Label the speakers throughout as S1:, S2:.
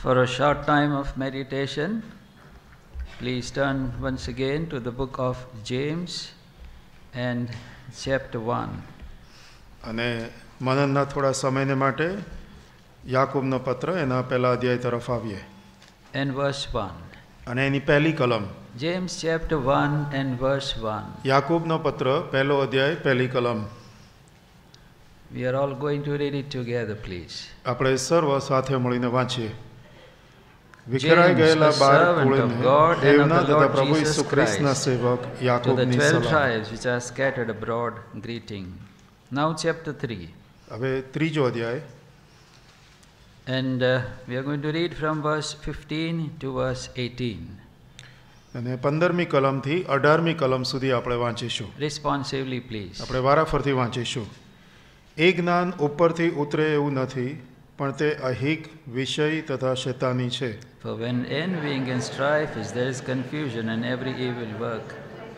S1: For a short time of meditation, please turn once again to the book of James and chapter 1.
S2: અને મનનના થોડા સમયને માટે યાકૂબનો પત્ર એના પહેલા અધ્યાય તરફ આવીએ.
S1: And verse 1.
S2: અને એની પહેલી કલમ.
S1: James chapter 1 and verse 1.
S2: યાકૂબનો પત્ર પહેલો અધ્યાય પહેલી કલમ.
S1: We are all going to read it together, please.
S2: આપણે સર્વ સાથે મળીને વાંચીએ. વિખરાઈ ગયેલા બાર કુળને દેવના તથા પ્રભુ ઈસુ ખ્રિસ્તના સેવક યાકૂબની સલામ.
S1: 12 tribes which are scattered abroad, greeting. Now chapter 3.
S2: હવે ત્રીજો અધ્યાય.
S1: And we are going to read from verse 15 to verse 18.
S2: અને 15મી કલમથી 18મી કલમ સુધી આપણે વાંચીશું.
S1: Responsively, please.
S2: આપણે વારાફરતી વાંચીશું. એ જ્ઞાન ઉપરથી ઉતરે એવું નથી, પણ તે અહિક, વિષય તથા શૈતાની છે.
S1: For when envying and strife is, there is confusion and every evil work.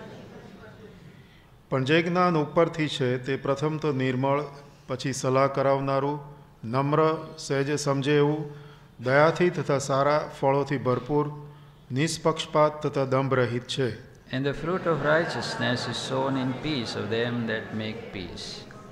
S2: પણ જે જ્ઞાન ઉપરથી છે તે પ્રથમ તો નિર્મળ, પછી સલાહ કરાવનારું, નમ્ર, સહેજે સમજે એવું, દયાથી તથા સારા ફળોથી ભરપૂર, નિષ્પક્ષપાત તથા દંભરહિત છે.
S1: And the fruit of righteousness is sown in peace of them that make peace.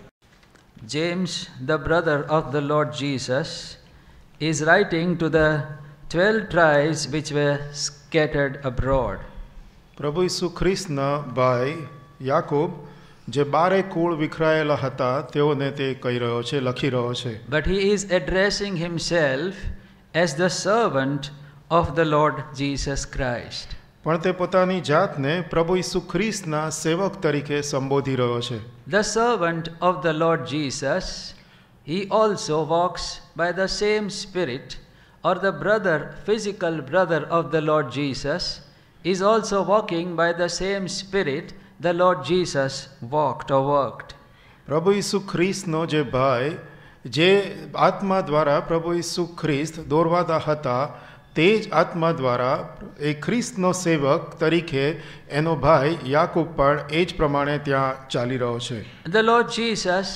S1: James, the brother of the Lord Jesus, is writing to the 12 tribes which were scattered abroad.
S2: પ્રભુ ઈસુ ખ્રિસ્તના ભાઈ યાકૂબ જે બારે કુળ વિખરાયેલા હતા તેઓને તે કહી રહ્યો છે, લખી રહ્યો છે.
S1: But he is addressing himself as the servant of the Lord Jesus Christ.
S2: પણ તે પોતાની જાતને પ્રભુ ઈસુ ખ્રિસ્તના સેવક તરીકે સંબોધી રહ્યો છે.
S1: The servant of the Lord Jesus, he also walks by the same Spirit, or the brother, physical brother of the Lord Jesus, is also walking by the same Spirit the Lord Jesus walked or worked.
S2: પ્રભુ ઈસુ ખ્રિસ્તનો જે ભાઈ, જે આત્મા દ્વારા પ્રભુ ઈસુ ખ્રિસ્ત દોરવાતા હતા, તે જ આત્મા દ્વારા એ ખ્રિસ્તનો સેવક તરીકે એનો ભાઈ યાકૂબ પણ એ જ પ્રમાણે ત્યાં ચાલી રહ્યો છે.
S1: The Lord Jesus,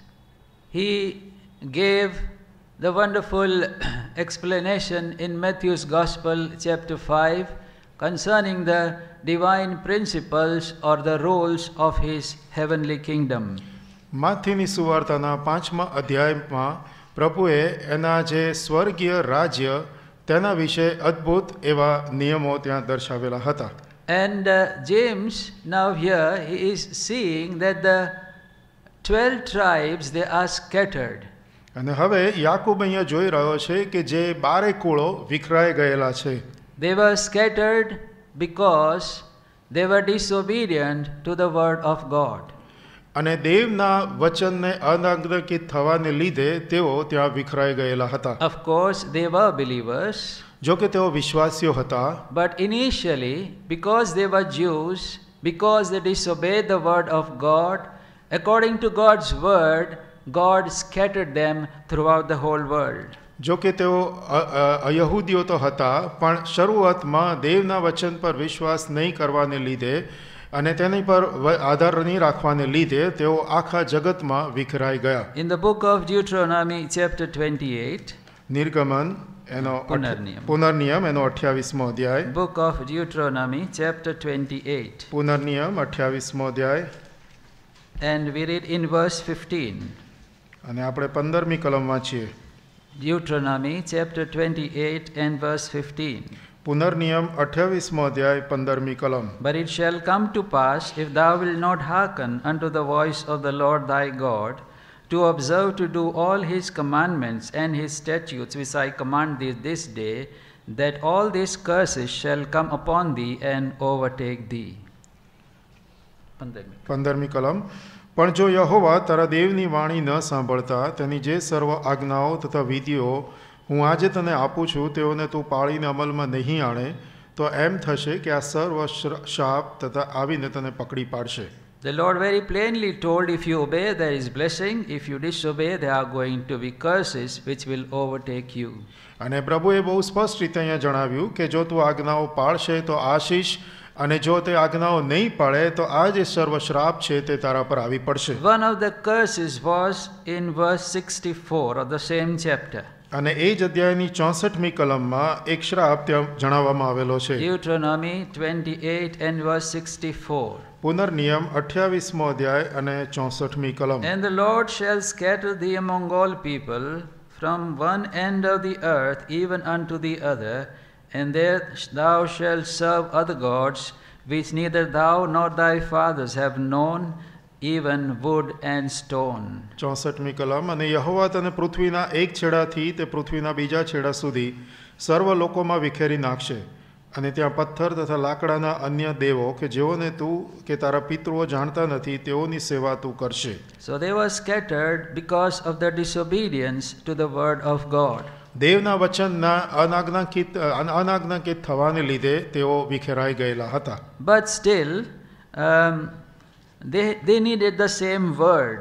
S1: he gave the wonderful explanation in Matthew's Gospel chapter 5 concerning the divine principles or the rules of his heavenly kingdom.
S2: માથીની સુવાર્તાના 5મા અધ્યાયમાં પ્રભુએ એના જે સ્વર્ગીય રાજ્ય તેના વિશે અદ્ભુત એવા નિયમો ત્યાં દર્શાવેલા હતા.
S1: And James, now here he is seeing that the 12 tribes, they are scattered.
S2: અને હવે યાકૂબ અહીંયા જોઈ રહ્યો છે કે જે બારે કુળો વિખરાઈ ગયેલા છે.
S1: They were scattered because they were disobedient to the word of God.
S2: અને દેવના વચનને અનાગ્રહિત થવાને લીધે તેઓ ત્યાં વિખરાઈ ગયેલા હતા.
S1: Of course, they were believers.
S2: જો કે તેઓ વિશ્વાસીઓ હતા.
S1: But initially, because they were Jews, because they disobeyed the word of God, according to God's word, God scattered them throughout the whole world.
S2: જો કે તેઓ અયહૂદીઓ તો હતા, પણ શરૂઆતમાં દેવના વચન પર વિશ્વાસ નહીં કરવાને લીધે અને તેની પર આધાર નહીં રાખવાને લીધે તેઓ આખા જગતમાં વિખરાઈ ગયા.
S1: In the book of Deuteronomy chapter 28,
S2: નિર્ગમન એનો પુનર્નિયમ એનો 28મો અધ્યાય.
S1: book of Deuteronomy chapter 28,
S2: પુનર્નિયમ 28મો અધ્યાય.
S1: and we read in verse 15.
S2: અને આપણે 15મી કલમ વાંચીએ.
S1: Deuteronomy chapter 28 and verse 15.
S2: પુનર્નિયમ 28મો અધ્યાય 15મી કલમ.
S1: But it shall come to pass, if thou wilt not hearken unto the voice of the Lord thy God, to observe to do all his commandments and his statutes which I command thee this day, that all these curses shall come upon thee and overtake thee.
S2: 15મી કલમ. પણ જો યહોવા તારા દેવની વાણી ન સાંભળતા તેની જે સર્વ આજ્ઞાઓ તથા વિધિઓ હું આજે તને આપું છું તેઓને તું પાળીને અમલમાં નહીં આણે, તો એમ થશે કે આ સર્વ શાપ તથા આવીને તને પકડી પાડશે.
S1: The Lord very plainly told, if you obey there is blessing, if you disobey there are going to be curses which will overtake you.
S2: અને પ્રભુએ બહુ સ્પષ્ટ રીતે અહીંયા જણાવ્યું કે જો તું આજ્ઞાઓ પાળશે તો આશીષ, અને જો તે આજ્ઞાઓ નહીં પાળે તો આ જે સર્વ શ્રાપ છે તે તારા પર આવી પડશે.
S1: One of the curses was in verse 64 of the same chapter.
S2: અને એ જ અધ્યાયની 64મી કલમમાં એક શ્રાપ ત્યાં જણાવવામાં આવેલો છે.
S1: Deuteronomy 28 and verse 64.
S2: પુનર્નિયમ 28મો અધ્યાય અને 64મી કલમ.
S1: And the Lord shall scatter thee among all people from one end of the earth even unto the other, and there thou shalt serve other gods, which neither thou nor thy fathers have known, even wood and stone.
S2: 64મી કલમ. અને યહોવા તને પૃથ્વીના એક છેડાથી તે પૃથ્વીના બીજા છેડા સુધી સર્વ લોકોમાં વિખેરી નાખશે, અને ત્યાં પથ્થર તથા લાકડાના અન્ય દેવો કે જેઓને તું કે તારા પિતૃઓ જાણતા નથી તેઓની સેવા તું કરશે.
S1: So they were scattered because of their disobedience to the word of God.
S2: દેવના વચનના અનાજ્ઞાકિત થવાને લીધે તેઓ વિખેરાઈ ગયેલા હતા.
S1: But still, they needed the same word.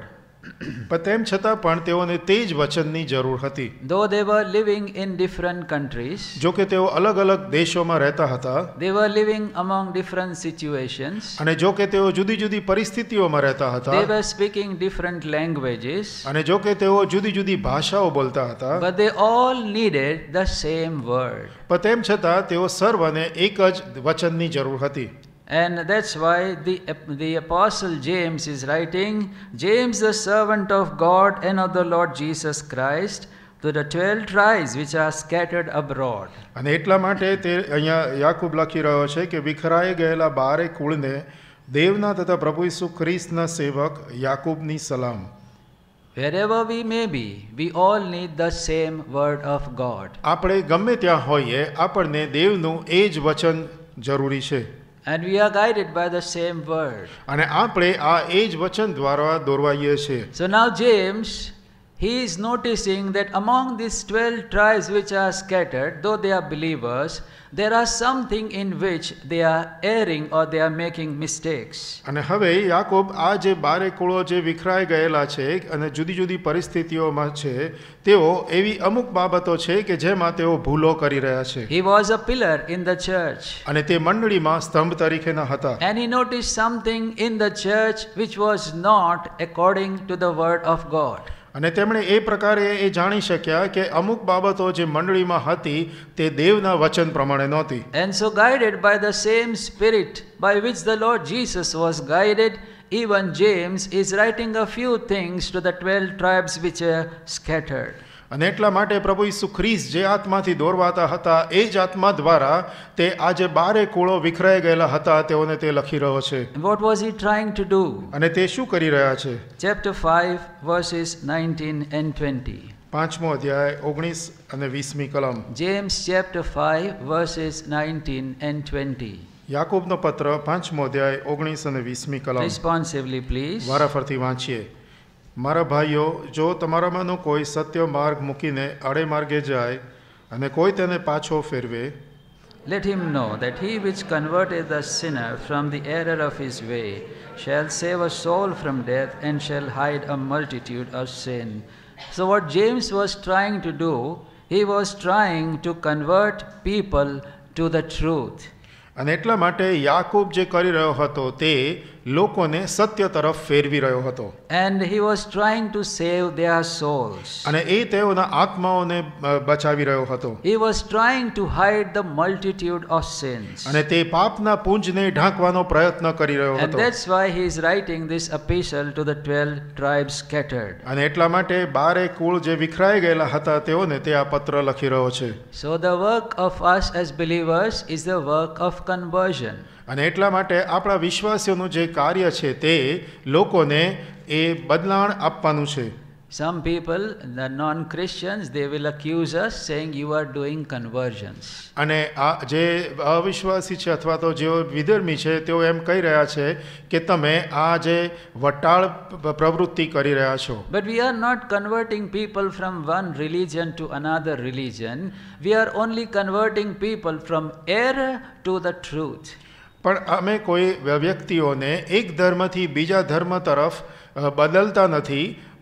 S2: પણ તેમ છતાં પણ તેઓને તે જ વચનની જરૂર હતી.
S1: Though they were living in different countries,
S2: જો કે તેઓ અલગ અલગ દેશોમાં રહેતા હતા,
S1: they were living among different situations,
S2: અને જો કે તેઓ જુદી જુદી પરિસ્થિતિઓમાં રહેતા હતા,
S1: they were speaking different languages,
S2: અને જો કે તેઓ જુદી જુદી ભાષાઓ બોલતા હતા,
S1: but they all needed the same word.
S2: પણ તેમ છતાં તેઓ સર્વને એક જ વચનની જરૂર હતી.
S1: And that's why the apostle James is writing, James the servant of God and of the Lord Jesus Christ, to the 12 tribes which are scattered abroad.
S2: અને એટલા માટે તે અહીંયા યાકૂબ લખી રહ્યો છે કે વિખરાઈ ગયેલા 12 કુળને દેવના તથા પ્રભુ ઈસુ ખ્રિસ્તના સેવક યાકૂબની સલામ.
S1: Wherever we may be, we all need the same word of God.
S2: આપણે ગમે ત્યાં હોઈએ, આપણને દેવનું એ જ વચન જરૂરી છે.
S1: And we are guided by the same word.
S2: અને આપણે આ એ જ વચન દ્વારા દોરવાઈએ છીએ.
S1: So now James, he is noticing that among these 12 tribes which are scattered, though they are believers, there are something in which they are erring or they are making mistakes.
S2: અને હવે યાકોબ આ જે 12 કુળો જે વિખરાઈ ગયેલા છે અને જુદી જુદી પરિસ્થિતિઓમાં છે, તેઓ એવી અમુક બાબતો છે કે જેમાં તેઓ ભૂલો કરી રહ્યા છે.
S1: He was a pillar in the church.
S2: અને તે મંડળીમાં સ્તંભ તરીકેના હતા.
S1: And he noticed something in the church which was not according to the word of God.
S2: અને તેમણે એ પ્રકારે એ જાણી શક્યા કે અમુક બાબતો જે મંડળીમાં હતી તે દેવના વચન પ્રમાણે નહોતી.
S1: And so guided by the same spirit by which the Lord Jesus was guided, even James is writing a few things to the 12 tribes which are scattered.
S2: અને એટલા માટે પ્રભુ ઈસુ ખ્રિસ્ત જે આત્માથી દોરવાતા હતા એ જ આત્મા દ્વારા તે આ જે 12 કુળો વિખરાઈ ગયેલા હતા તેઓને તે લખી રહ્યો છે.
S1: And what was he trying to do?
S2: અને તે શું કરી રહ્યા છે?
S1: Chapter 5 verses 19 and 20.
S2: 5મો અધ્યાય 19 અને 20મી કલમ.
S1: James chapter 5 verses 19 and 20.
S2: યાકૂબનો પત્ર 5મો અધ્યાય 19 અને 20મી કલમ.
S1: Responsively please.
S2: વારાફરતી વાંચીએ. મારા ભાઈઓ, જો તમારામાંનો કોઈ સત્ય માર્ગ મૂકીને આડે માર્ગે જાય અને કોઈ તેને પાછો ફેરવે,
S1: let him know that he which converteth the sinner from the error of his way shall save a soul from death and shall hide a multitude of sin. So what James was trying to do, he was trying to convert people to the truth.
S2: અને એટલા માટે યાકૂબ જે કરી રહ્યો હતો તે લોકોને સત્ય તરફ ફેરવી રહ્યો હતો.
S1: And he was trying to save their souls.
S2: અને એ તેઓના આત્માઓને બચાવી રહ્યો હતો.
S1: He was trying to hide the multitude of sins.
S2: અને તે પાપના પુંજને ઢાંકવાનો પ્રયત્ન કરી રહ્યો
S1: And
S2: હતો.
S1: that's why he is writing this epistle to the 12 tribes scattered.
S2: અને એટલા માટે 12 કુળ જે વિખરાઈ ગયેલા હતા તેઓને તે આ પત્ર લખી રહ્યો છે.
S1: So the work of us as believers is the work of conversion.
S2: અને એટલા માટે આપણા વિશ્વાસીઓનું જે કાર્ય છે તે લોકોને એ બદલાણ આપવાનું છે.
S1: Some people, the non-Christians, they will accuse us saying you are doing conversions.
S2: અને આ જે અવિશ્વાસી છે અથવા તો જેઓ વિધર્મી છે તેઓ એમ કહી રહ્યા છે કે તમે આ જે વટાળ પ્રવૃત્તિ કરી રહ્યા છો.
S1: But we are not converting people from one religion to another religion. We are only converting people from error to the truth.
S2: પણ અમે કોઈ વ્યક્તિઓને એક ધર્મથી બીજા ધર્મ તરફ બદલતા નથી,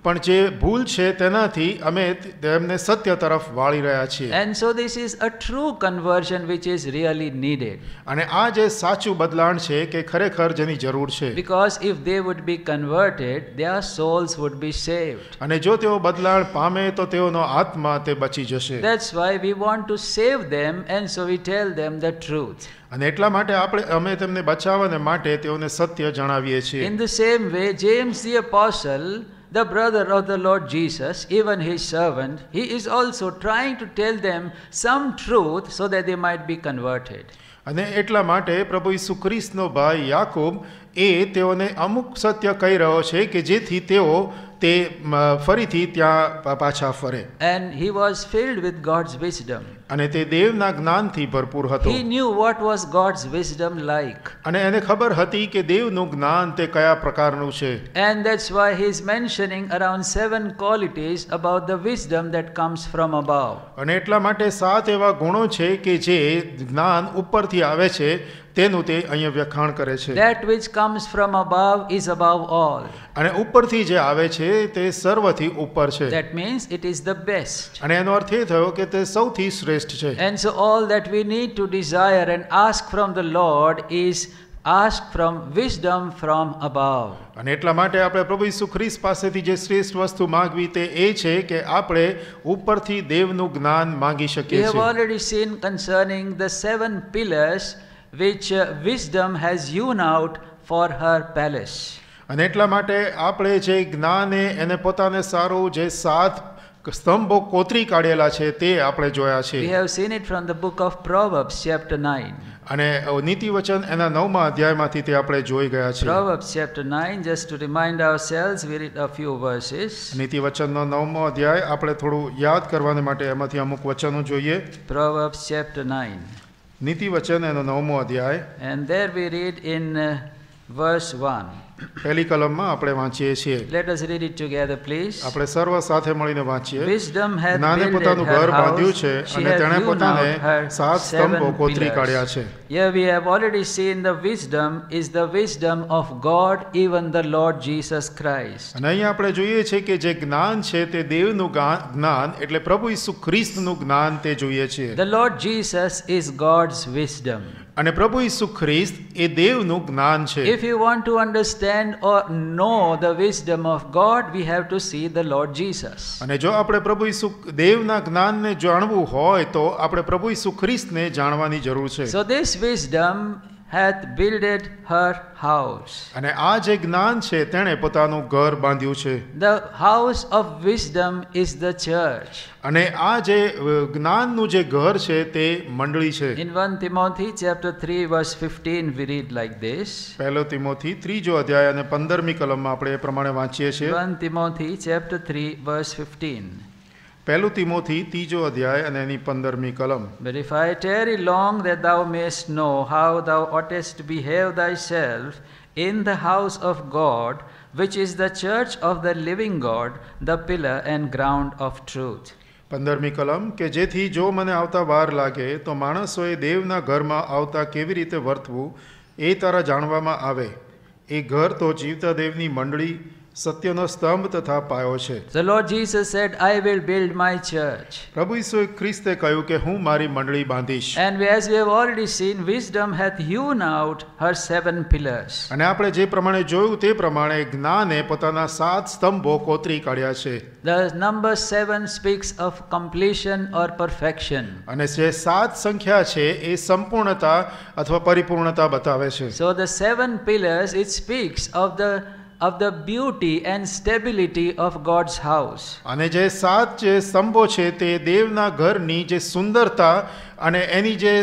S2: પણ જે ભૂલ છે તેનાથી અમે તેમને સત્ય તરફ વાળી રહ્યા છીએ.
S1: And so this is a true conversion which is really needed.
S2: અને આ જે સાચું બદલાણ છે કે ખરેખર જેની જરૂર છે.
S1: Because if they would be converted, their souls would be saved.
S2: અને જો તેઓ બદલાણ પામે તો તેઓનો આત્મા તે બચી જશે.
S1: That's why we want to save them, and so we tell them the truth.
S2: અને એટલા માટે અમે તેમને બચાવવાને માટે તેઓને સત્ય જણાવીએ છીએ.
S1: In the same way, James the apostle, the brother of the Lord Jesus, even his servant, he is also trying to tell them some truth so that they might be converted.
S2: અને એટલા માટે પ્રભુ ઈસુ ખ્રિસ્તનો ભાઈ યાકૂબ તેઓને અમુક સત્ય કહી રહ્યો છે કે જેથી તેઓ તે ફરીથી ત્યાં પાછા ફરે.
S1: And he was filled with God's wisdom.
S2: અને તે દેવના જ્ઞાનથી ભરપૂર હતો.
S1: He knew what was God's wisdom like.
S2: અને એને ખબર હતી કે દેવનું જ્ઞાન તે કયા પ્રકારનું છે.
S1: And that's why he is mentioning around 7 qualities about the wisdom that comes from above.
S2: અને એટલા માટે 7 એવા ગુણો છે કે જે જ્ઞાન ઉપરથી આવે છે તેનું તે અહીંયા વ્યાખ્યાન કરે છે.
S1: That which comes from above is above all.
S2: અને ઉપરથી જે આવે છે તે સર્વથી ઉપર છે.
S1: That means it is the best.
S2: અને એનો અર્થ એ થયો કે તે સૌથી શ્રેષ્ઠ છે.
S1: And so all that we need to desire and ask from the Lord is ask from wisdom from above.
S2: અને એટલા માટે આપણે પ્રભુ ઈસુ ખ્રિસ્ત પાસેથી જે શ્રેષ્ઠ વસ્તુ માંગવી તે એ છે કે આપણે ઉપરથી દેવનું જ્ઞાન માંગી
S1: We
S2: શકીએ
S1: have
S2: છીએ.
S1: already seen concerning the 7 pillars which wisdom has hewn out for her palace.
S2: અને એટલા માટે આપણે જે જ્ઞાને એને પોતાને સારું જે 7 સ્તંભો કોતરી કાઢેલા છે તે આપણે જોયા છે.
S1: We have seen it from the book of Proverbs chapter 9.
S2: અને નીતિ વચન એના 9મા અધ્યાયમાંથી તે આપણે જોઈ ગયા છે.
S1: Proverbs chapter 9, just to remind ourselves, we read a few verses.
S2: નીતિ વચનનો 9મો અધ્યાય આપણે થોડું યાદ કરવાને માટે એમાંથી અમુક વચનો જોઈએ.
S1: Proverbs chapter 9.
S2: નીતિ વચન એનો 9મો અધ્યાય
S1: And there we read in verse 1.
S2: પહેલી કલમમાં આપણે વાંચીએ છીએ.
S1: Let us read it together, please.
S2: આપણે સર્વ સાથે મળીને વાંચીએ.
S1: Wisdom hath
S2: જ્ઞાને
S1: builded
S2: પોતાનું
S1: her
S2: ઘર બાંધ્યું
S1: house,
S2: છે
S1: she
S2: અને
S1: hath
S2: તેણે
S1: hewn
S2: પોતાને
S1: out her
S2: 7 સ્તંભો
S1: 7
S2: કોતરી કાઢ્યા
S1: pillars.
S2: છે.
S1: Here we have already seen the wisdom is the wisdom of God, even the Lord Jesus Christ.
S2: અને અહીંયા આપણે જોઈએ છે કે જે જ્ઞાન છે તે દેવનું જ્ઞાન એટલે પ્રભુ ઈસુ ખ્રિસ્તનું જ્ઞાન તે જોઈએ છીએ.
S1: The Lord Jesus is God's wisdom.
S2: અને પ્રભુ ઈસુ ખ્રિસ્ત એ દેવનું જ્ઞાન છે.
S1: If you want to understand or know the wisdom of God, we have to see the Lord Jesus.
S2: અને જો આપણે પ્રભુ ઈસુ દેવના જ્ઞાનને જાણવું હોય તો આપણે પ્રભુ ઈસુ ખ્રિસ્તને જાણવાની જરૂર છે.
S1: So this wisdom hath builded her house.
S2: અને આ જે જ્ઞાન છે તેણે પોતાનું ઘર બાંધ્યું છે.
S1: The house of wisdom is the church.
S2: અને આ જે જ્ઞાનનું જે ઘર છે તે મંડળી છે.
S1: In 1 Timothy chapter 3 verse 15 we read like this.
S2: પહેલો તિમોથી 3જો અધ્યાય અને 15મી કલમમાં આપણે એ પ્રમાણે વાંચીએ છીએ.
S1: 1 Timothy chapter 3 verse 15.
S2: પહેલું તિમોથી 3જો અધ્યાય અને એની 15મી કલમ.
S1: But if I tarry long, that thou mayest know how thou oughtest to behave thyself in the house of God, which is the church of the living God, the pillar and ground of truth.
S2: 15મી કલમ કે જેથી જો મને આવતા વાર લાગે તો માણસોએ દેવના ઘરમાં આવતા કેવી રીતે વર્તવું એ તારા જાણવામાં આવે. એ ઘર તો જીવતા દેવની મંડળી સત્યનો સ્તંભ તથા પાયો છે.
S1: The Lord Jesus said, I will build my church.
S2: પ્રભુ ઈસુ ખ્રિસ્તે કહ્યું કે હું મારી મંડળી બાંધીશ.
S1: And as we have already seen, wisdom hath hewn out her 7 pillars.
S2: અને આપણે જે પ્રમાણે જોયું તે પ્રમાણે જ્ઞાને પોતાના 7 સ્તંભો કોતરી કાઢ્યા છે.
S1: The number 7 speaks of completion or perfection.
S2: અને જે 7 સંખ્યા છે એ સંપૂર્ણતા અથવા પરિપૂર્ણતા બતાવે છે.
S1: So the 7 pillars, it speaks of the beauty and stability of God's house.
S2: અને જે 7 જે સ્તંભો છે તે દેવના ઘરની જે સુંદરતા અને એની જે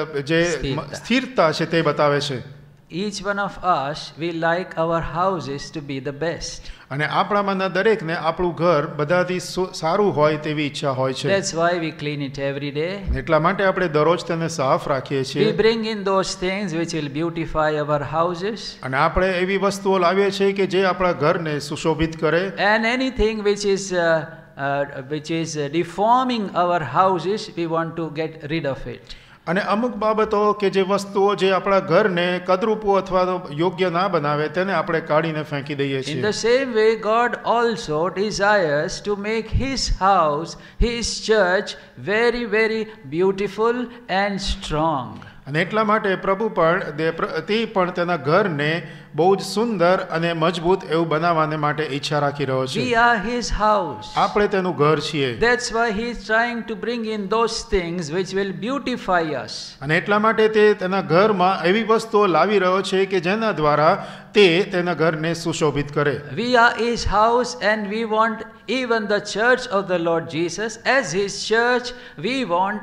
S2: સ્થિરતા છે તે બતાવે છે.
S1: Each one of us, we like our houses to be the best.
S2: અને આપણામાંના દરેકને આપણું ઘર બધાથી સારું હોય તેવી ઈચ્છા હોય છે.
S1: That's why we clean it every day.
S2: એટલા માટે આપણે દરરોજ તેને સાફ રાખીએ છીએ.
S1: We bring in those things which will beautify our houses.
S2: અને આપણે એવી વસ્તુઓ લાવીએ છીએ કે જે આપણા ઘરને સુશોભિત કરે.
S1: And anything which is deforming our houses, we want to get rid of it.
S2: અને અમુક બાબતો કે જે વસ્તુઓ જે આપણા ઘરને કદરૂપું અથવા તો યોગ્ય ના બનાવે તેને આપણે કાઢીને ફેંકી દઈએ
S1: In
S2: છીએ.
S1: the same way, God also desires to make His house, His church, very, very beautiful and strong.
S2: અને એટલા માટે પ્રભુ પણ તે પણ તેના ઘરને બહુ જ સુંદર અને મજબૂત એવું બનાવવાને માટે ઈચ્છા રાખી રહ્યો છે.
S1: We are His house.
S2: આપણે તેનું ઘર છીએ.
S1: That's why He is trying to bring in those things which will beautify us.
S2: અને એટલા માટે તે તેના ઘરમાં એવી વસ્તુઓ લાવી રહ્યો છે કે જેના દ્વારા તે તેના ઘરને સુશોભિત કરે.
S1: We are His house, and we want even the church of the Lord Jesus as His church. We want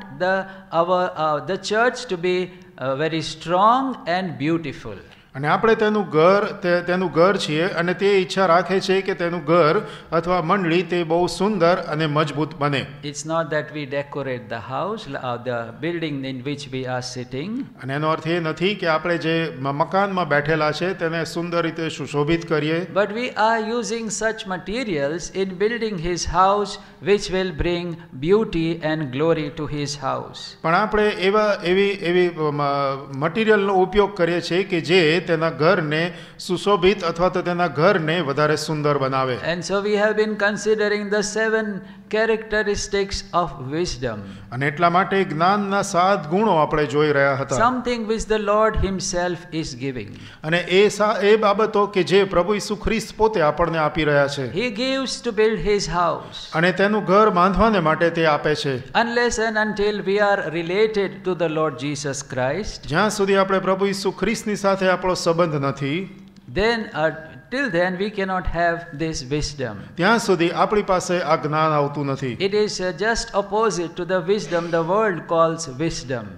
S1: the church to be very strong and beautiful.
S2: અને આપણે તેનું ઘર છીએ અને તે ઈચ્છા રાખે છે કે તેનું ઘર અથવા મંડળી તે બહુ સુંદર અને મજબૂત બને.
S1: It's not that we decorate the house, the building in which we are sitting.
S2: અને એનો અર્થ એ નથી કે આપણે જે મકાનમાં બેઠેલા છે તેને સુંદર રીતે સુશોભિત કરીએ.
S1: But we are using such materials in building His house which will bring beauty and glory to His house.
S2: પણ આપણે એવી મટીરિયલનો ઉપયોગ કરીએ છીએ કે જે તેના ઘરને સુશોભિત અથવા તો તેના ઘરને વધારે સુંદર બનાવે.
S1: And so we have been considering the 7 characteristics of wisdom.
S2: અને એટલા માટે જ્ઞાનના 7 ગુણો આપણે જોઈ રહ્યા હતા.
S1: Something which the Lord Himself is giving.
S2: અને એ બાબતો કે જે પ્રભુ ઈસુ ખ્રિસ્ત પોતે આપણને આપી રહ્યા છે.
S1: He gives to build His house.
S2: અને તેનું ઘર બાંધવાને માટે તે આપે છે.
S1: Unless and until we are related to the Lord Jesus Christ,
S2: જ્યાં સુધી આપણે પ્રભુ ઈસુ ખ્રિસ્તની સાથે આપણો સંબંધ નથી,
S1: then till then we cannot have this wisdom.
S2: ત્યાં સુધી આપણી પાસે આ જ્ઞાન આવતું નથી.
S1: It is just opposite to the wisdom the world calls wisdom.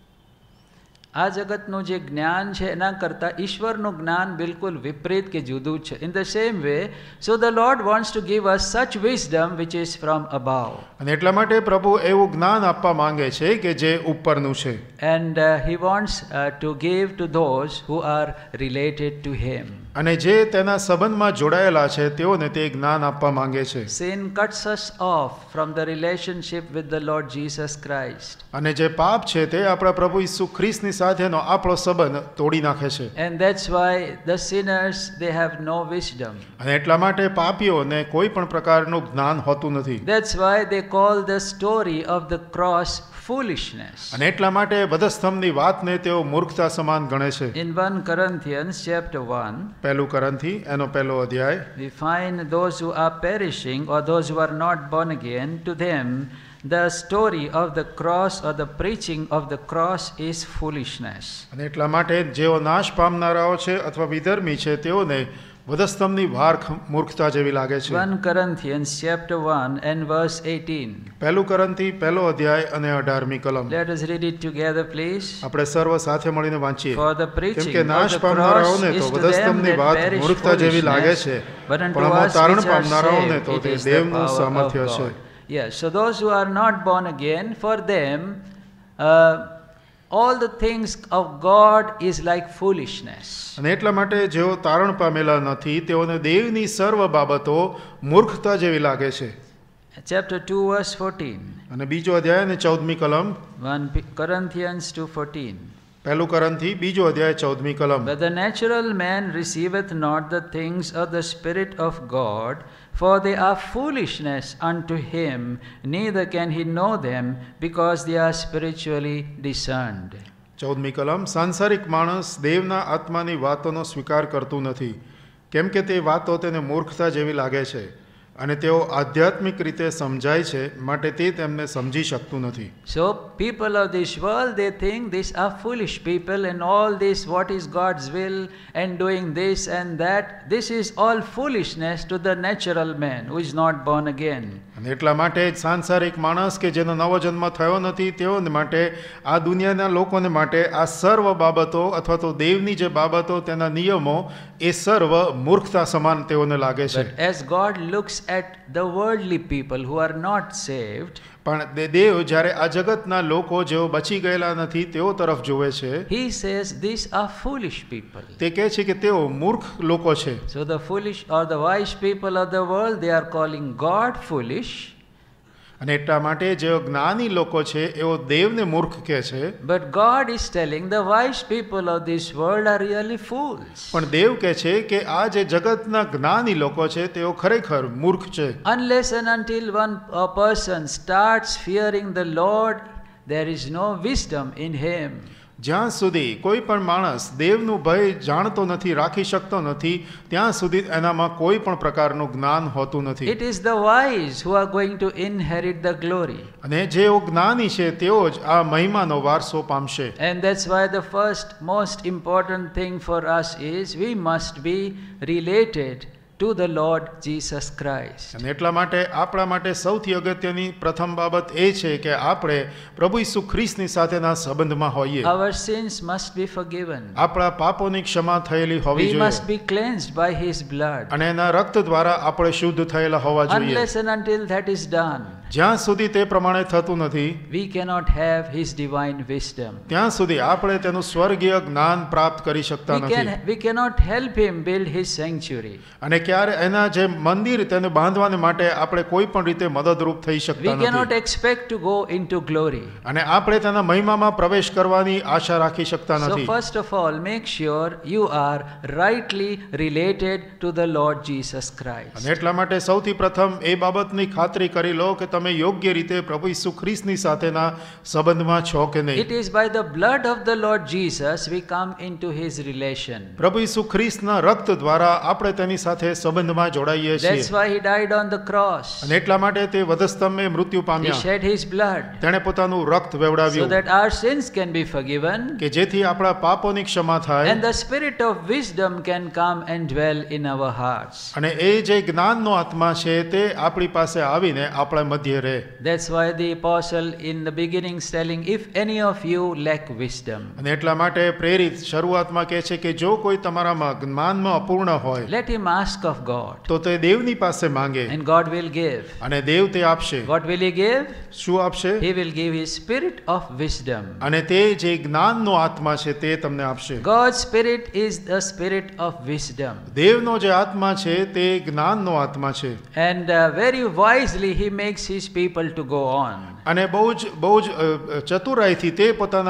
S1: આ જગતનું જે જ્ઞાન છે એના કરતાં ઈશ્વરનું જ્ઞાન બિલકુલ વિપરીત કે જુદું છે. In the same way, so the Lord wants to give us such wisdom which is from above.
S2: અને એટલા માટે પ્રભુ એવું જ્ઞાન આપવા માંગે છે કે જે ઉપરનું છે.
S1: And He wants to give to those who are related to Him.
S2: અને જે તેના સંબંધમાં જોડાયેલા છે તેઓને તે જ્ઞાન આપવા માંગે છે.
S1: Sin cuts us off from the relationship with the Lord Jesus Christ.
S2: અને જે પાપ છે તે આપણા પ્રભુ ઈસુ ખ્રિસ્તની સાથેનો આપણો સંબંધ તોડી નાખે છે.
S1: And that's why the sinners, they have no wisdom.
S2: અને એટલા માટે પાપીઓને કોઈ પણ પ્રકારનું જ્ઞાન હોતું નથી.
S1: That's why they call the story of the cross foolishness.
S2: અને એટલા માટે વધસ્તંભની વાતને તેઓ મૂર્ખતા સમાન ગણે છે.
S1: In 1 Corinthians chapter 1,
S2: 1 Korinthi એનો 1 અધ્યાય,
S1: we find those who are perishing or those who are not born again, to them the story of the cross or the preaching of the cross is foolishness.
S2: અને એટલા માટે જેઓ નાશ પામનારાઓ છે અથવા વિધર્મી છે તેઓને વધસ્તંભની વાર્ખ મૂર્ખતા જેવી લાગે છે.
S1: 1 Corinthians chapter 1 and verse 18.
S2: 1 Korinથી 1 અધ્યાય અને 18મી કલમ.
S1: Let us read it together, please.
S2: આપણે સર્વ સાથે મળીને વાંચીએ.
S1: For the
S2: કેમ
S1: preaching
S2: કે
S1: of
S2: નાશ
S1: the cross
S2: પામનારાઓને
S1: is
S2: તો
S1: to them
S2: વધસ્તંભની
S1: that
S2: વાત
S1: perish
S2: મૂર્ખતા જેવી લાગે
S1: foolishness,
S2: છે,
S1: but unto
S2: પણ આમાં
S1: us
S2: તારણ
S1: which are
S2: પામનારાઓને
S1: saved
S2: તો
S1: it
S2: તે
S1: is the
S2: દેવનું
S1: power of
S2: સામર્થ્ય છે.
S1: God. Yes, so those who are not born again, for them all the things of God is like foolishness.
S2: અને એટલા માટે જેઓ તારણ પામેલા નથી તેઓને દેવની સર્વ બાબતો મૂર્ખતા જેવી લાગે છે.
S1: Chapter 2 verse 14.
S2: અને બીજો અધ્યાય અને 14મી કલમ.
S1: 1 Corinthians 2:14.
S2: 1 Korinથી બીજો અધ્યાય 14મી કલમ.
S1: But the natural man receiveth not the things of the Spirit of God, for they are foolishness unto him, neither can he know them, because they are spiritually discerned.
S2: 14મી કલમ. સાંસારિક માણસ દેવના આત્માની વાતોનો સ્વીકાર કરતું નથી, કેમ કે તે વાતો તેને મૂર્ખતા જેવી લાગે છે અને તેઓ આધ્યાત્મિક રીતે સમજાય છે, માટે તે તેમને સમજી શકતું નથી.
S1: So people of this world, they think these are foolish people, and all this, what is God's will, and doing this and that, this is all foolishness to the natural man who is not born again.
S2: અને એટલા માટે જ સાંસારિક માણસ કે જેનો નવો જન્મ થયો નથી તેઓને માટે, આ દુનિયાના લોકોને માટે આ સર્વ બાબતો અથવા તો દેવની જે બાબતો તેના નિયમો એ સર્વ મૂર્ખતા સમાન તેઓને લાગે છે.
S1: But as God looks at the worldly people who are not saved,
S2: પણ દેવ જ્યારે આ જગતના લોકો જેઓ બચી ગયેલા નથી તેઓ તરફ જોવે છે,
S1: He says these are foolish people.
S2: તે કહે છે કે તેઓ મૂર્ખ લોકો છે.
S1: So the foolish or the wise people of the world, they are calling God foolish.
S2: અને એટલા માટે જેઓ જ્ઞાની લોકો છે એઓ દેવને મૂર્ખ કહે છે.
S1: But God is telling the wise people of this world are really fools.
S2: પણ દેવ કહે છે કે આ જે જગતના જ્ઞાની લોકો છે તેઓ ખરેખર મૂર્ખ છે.
S1: Unless and until a person starts fearing the Lord, there is no wisdom in him.
S2: જ્યાં સુધી કોઈ પણ માણસ દેવનું ભય જાણતો નથી, રાખી શકતો નથી, ત્યાં સુધી એનામાં કોઈ પણ પ્રકારનું જ્ઞાન હોતું નથી.
S1: It is the wise who are going to inherit the glory.
S2: અને જેઓ જ્ઞાની છે તેઓ જ આ મહિમાનો વારસો પામશે.
S1: And that's why the first most important thing for us is we must be related to the Lord Jesus Christ.
S2: અને એટલા માટે આપણા માટે સૌથી અગત્યની પ્રથમ બાબત એ છે કે આપણે પ્રભુ ઈસુ ખ્રિસ્તની સાથેના સંબંધમાં હોઈએ.
S1: Our sins must be forgiven.
S2: આપણા પાપોની ક્ષમા થયેલી હોવી
S1: We
S2: જોઈએ.
S1: must be cleansed by his blood.
S2: અને એના રક્ત દ્વારા આપણે શુદ્ધ થયેલા હોવા જોઈએ.
S1: Unless and until that is done,
S2: જ્યાં સુધી તે પ્રમાણે થતું નથી
S1: we cannot have his divine wisdom.
S2: ત્યાં સુધી આપણે તેનું સ્વર્ગીય જ્ઞાન પ્રાપ્ત કરી શકતા નથી.
S1: We cannot help him build his sanctuary.
S2: અને ક્યારે એના જે મંદિર તેને બાંધવાને માટે આપણે કોઈ પણ રીતે મદદરૂપ થઈ
S1: We
S2: શકતા
S1: cannot
S2: નથી.
S1: expect to go into glory.
S2: અને આપણે તેના મહિમામાં પ્રવેશ કરવાની આશા રાખી શકતા
S1: So
S2: નથી.
S1: first of all, make sure you are rightly related to the Lord Jesus Christ.
S2: અને એટલા માટે સૌથી પ્રથમ એ બાબતની ખાતરી કરી લો કે તમે યોગ્ય રીતે પ્રભુ ઈસુ ખ્રિસ્તની સાથેના સંબંધમાં છો કે નહીં.
S1: It is by the blood of the Lord Jesus we come into his relation.
S2: પ્રભુ ઈસુ ખ્રિસ્તના રક્ત દ્વારા આપણે તેની સાથે સંબંધમાં જોડાઈએ
S1: That's
S2: છીએ.
S1: why he died on the cross.
S2: અને એટલા માટે તે વધસ્તંભે મૃત્યુ
S1: He
S2: પામ્યા.
S1: shed his blood
S2: તેણે પોતાનું રક્ત
S1: so
S2: વેવડાવ્યું
S1: that our sins can be forgiven
S2: કે જેથી આપણા પાપોની ક્ષમા થાય
S1: and the spirit of wisdom can come and dwell in our hearts.
S2: અને એ જે જ્ઞાનનો આત્મા છે તે આપણી પાસે આવીને આપણા મધ્ય રહે.
S1: That's why the apostle in the beginning is telling, if any of you lack wisdom,
S2: અને એટલા માટે પ્રેરિત શરૂઆતમાં કહે છે કે જો કોઈ તમારામાં જ્ઞાનમાં અપૂર્ણ હોય
S1: let him ask of God
S2: તો તે દેવની પાસે માંગે
S1: and God will give.
S2: અને દેવ તે આપશે.
S1: What will he give?
S2: શું આપશે?
S1: He will give his spirit of wisdom.
S2: અને તે જે જ્ઞાનનો આત્મા છે તે તમને આપશે.
S1: God's spirit is the spirit of wisdom.
S2: દેવનો જે આત્મા છે તે જ્ઞાનનો આત્મા છે.
S1: And very wisely he makes his people to go on.
S2: અને બહુ જ ચતુરાઈથી તે પોતાના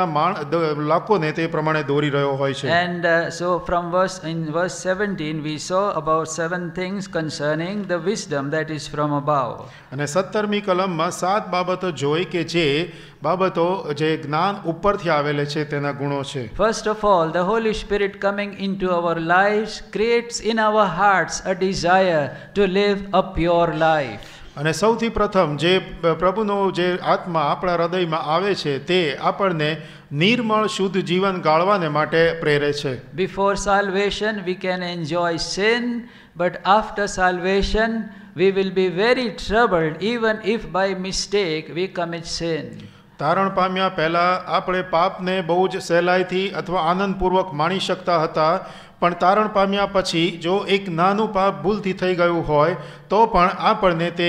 S2: લોકોને તે પ્રમાણે દોરી રહ્યો હોય છે.
S1: And so from in verse 17 we saw about 7 things concerning the wisdom that is from above.
S2: અને 17મી કલમમાં 7 બાબતો જોઈ કે જે બાબતો જે જ્ઞાન ઉપરથી આવેલે છે તેના ગુણો છે.
S1: First of all, the Holy Spirit coming into our lives creates in our hearts a desire to live a pure life.
S2: અને સૌથી પ્રથમ જે પ્રભુનો જે આત્મા આપણા હૃદયમાં આવે છે તે આપણને નિર્મળ શુદ્ધ જીવન ગાળવાને માટે પ્રેરે છે.
S1: Before salvation we can enjoy sin, but after salvation we will be very troubled even if by mistake we commit sin.
S2: તારણ પામ્યા પહેલા આપણે પાપને બહુ જ સહેલાઈથી અથવા આનંદપૂર્વક માણી શકતા હતા, પણ તારણ પામ્યા પછી જો એક નાનું પાપ ભૂલથી થઈ ગયું હોય તો પણ આપણને તે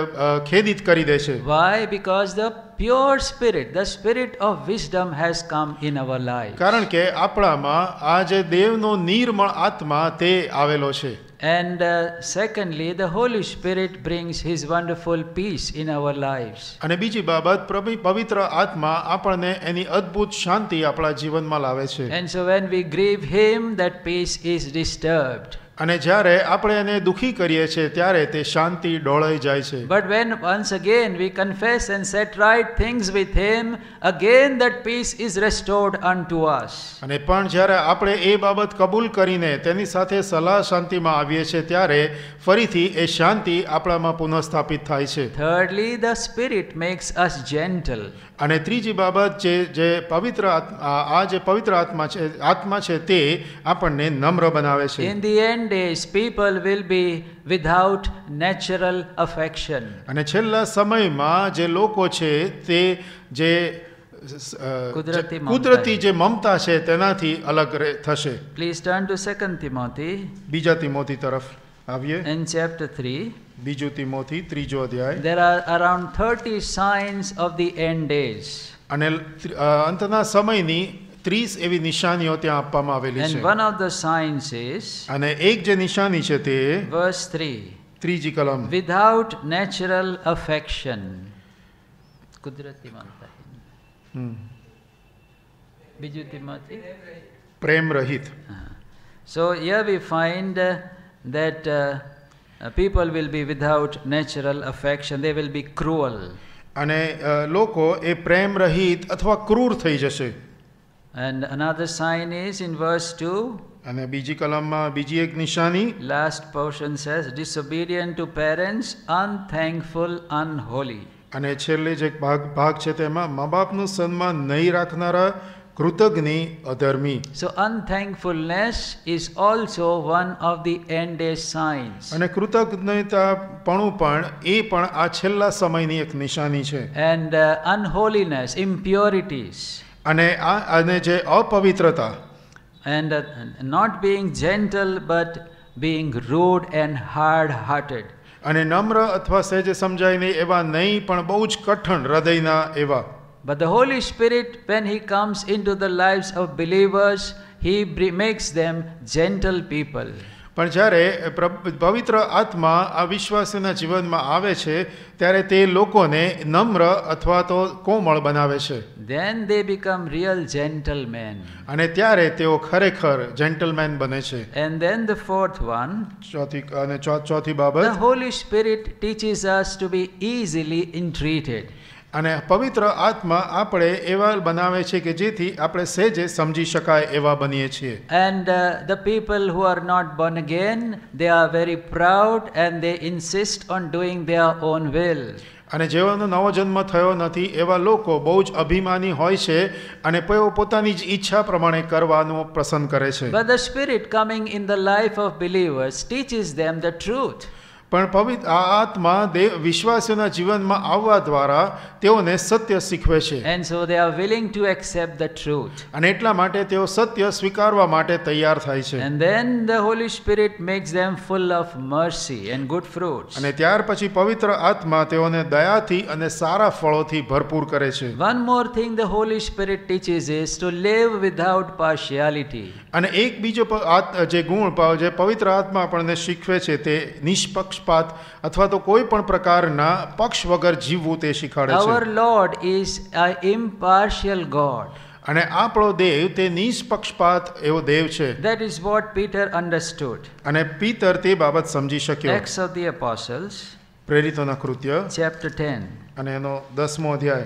S2: ખેદિત કરી દે છે.
S1: Why? Because the pure spirit, the spirit of wisdom has come in our life.
S2: કારણ કે આપણામાં આ જે દેવનો નિર્મળ આત્મા તે આવેલો છે.
S1: And secondly, the Holy Spirit brings his wonderful peace in our lives.
S2: અને બીજી બાબત પવિત્ર આત્મા આપણને એની અદ્ભુત શાંતિ આપણા જીવનમાં લાવે છે.
S1: And so when we grieve him, that peace is disturbed.
S2: અને જ્યારે આપણે એને દુખી કરીએ છીએ ત્યારે તે શાંતિ ડોળાઈ જાય છે.
S1: But when once again we confess and set right things with him, again that peace is restored unto us.
S2: અને પણ જ્યારે આપણે એ બાબત કબૂલ કરીને તેની સાથે સલાહ શાંતિમાં આવીએ છીએ ત્યારે ફરીથી એ શાંતિ આપણામાં પુનઃસ્થાપિત થાય છે.
S1: Thirdly, the Spirit makes us gentle.
S2: અને ત્રીજી બાબત જે પવિત્ર આ જે પવિત્ર આત્મા છે તે આપણને નમ્ર બનાવે છે.
S1: In the end days, people will be without natural affection.
S2: અને છેલ્લા સમયમાં જે લોકો છે તે જે કુદરતી જે મમતા છે તેનાથી અલગ થશે.
S1: Please turn to 2 Timothy.
S2: બીજા તિમોથી તરફ આવીએ.
S1: In chapter 3.
S2: બીજું તિમોથી 3જો અધ્યાય.
S1: There are around 30 signs of the end days.
S2: અને અંતના સમયની 30 એવી નિશાનીઓ ત્યાં આપવામાં આવેલી છે.
S1: And one of the signs is,
S2: અને એક જે નિશાની છે તે
S1: verse 3,
S2: ત્રીજી કલમ,
S1: without natural affection. કુદરતી મમતા. બીજું તિમોથી
S2: પ્રેમ રહિત.
S1: So here we find that people will be without natural affection. They will be cruel.
S2: અને લોકો એ પ્રેમ રહિત અથવા ક્રૂર થઈ જશે.
S1: And another sign is in verse 2.
S2: અને બીજી કલમમાં બીજી એક નિશાની,
S1: Last portion says, disobedient to parents, unthankful, unholy.
S2: અને છેલ્લે જે ભાગ છે તેમાં મા બાપનું સન્માન નહીં રાખનારા, કૃતજ્ઞ અધર્મી.
S1: So unthankfulness is also one of the end day signs.
S2: અને કૃતજ્ઞતાપણું પણ એ પણ આ છેલ્લા સમયની એક નિશાની છે.
S1: And unholiness, impurities.
S2: અને જે અપવિત્રતા,
S1: And not being gentle but being rude and hard-hearted.
S2: અને નમ્ર અથવા સહેજે સમજાય નહીં એવા નહીં, પણ બહુ જ કઠણ હૃદયના એવા.
S1: But the Holy Spirit, when He comes into the lives of believers, He makes them gentle people.
S2: પણ જ્યારે પવિત્ર આત્મા આ વિશ્વાસીના જીવનમાં આવે છે ત્યારે તે લોકોને નમ્ર અથવા તો કોમળ બનાવે છે.
S1: Then they become real gentlemen.
S2: અને ત્યારે તેઓ ખરેખર જેન્ટલમેન બને છે.
S1: And then the fourth one,
S2: ચોથી
S1: the
S2: બાબત,
S1: Holy Spirit teaches us to be easily entreated.
S2: અને પવિત્ર આત્મા આપણે એવા બનાવે છે કે જેથી આપણે સહેજે સમજી શકાય એવા બનીએ છીએ.
S1: And the people who are not born again, they are very proud and they insist on doing their own will.
S2: અને જેઓનો નવો જન્મ થયો નથી એવા લોકો બહુ જ અભિમાની હોય છે અને પોતાની જ ઈચ્છા પ્રમાણે કરવાનું પસંદ કરે છે.
S1: But the Spirit coming in the life of believers teaches them the truth.
S2: પણ આ આત્મા વિશ્વાસીઓના જીવનમાં આવવા દ્વારા તેઓને સત્ય શીખવે છે.
S1: And so they are willing to accept the truth.
S2: અને એટલા માટે તેઓ સત્ય સ્વીકારવા માટે તૈયાર થાય છે.
S1: And then the Holy Spirit makes them full of mercy and good fruits.
S2: અને ત્યાર પછી પવિત્ર આત્મા તેઓને દયાથી અને સારા ફળોથી ભરપૂર કરે છે.
S1: One more thing the Holy Spirit teaches is to live without partiality.
S2: અને એક બીજો જે ગુણ જે પવિત્ર આત્મા આપણને શીખવે છે તે નિષ્પક્ષ અથવા તો કોઈ પણ પ્રકારના પક્ષ વગર જીવવું તે શીખવાડે છે.
S1: Our Lord is an impartial God.
S2: અને આપણો દેવ તે નિષ્પક્ષપાત એવો દેવ છે.
S1: That is what Peter understood.
S2: અને પીતર તે બાબત સમજી શક્યો.
S1: Acts of the Apostles,
S2: પ્રેરિતોના કૃત્ય
S1: chapter 10.
S2: અને એનો 10મો અધ્યાય.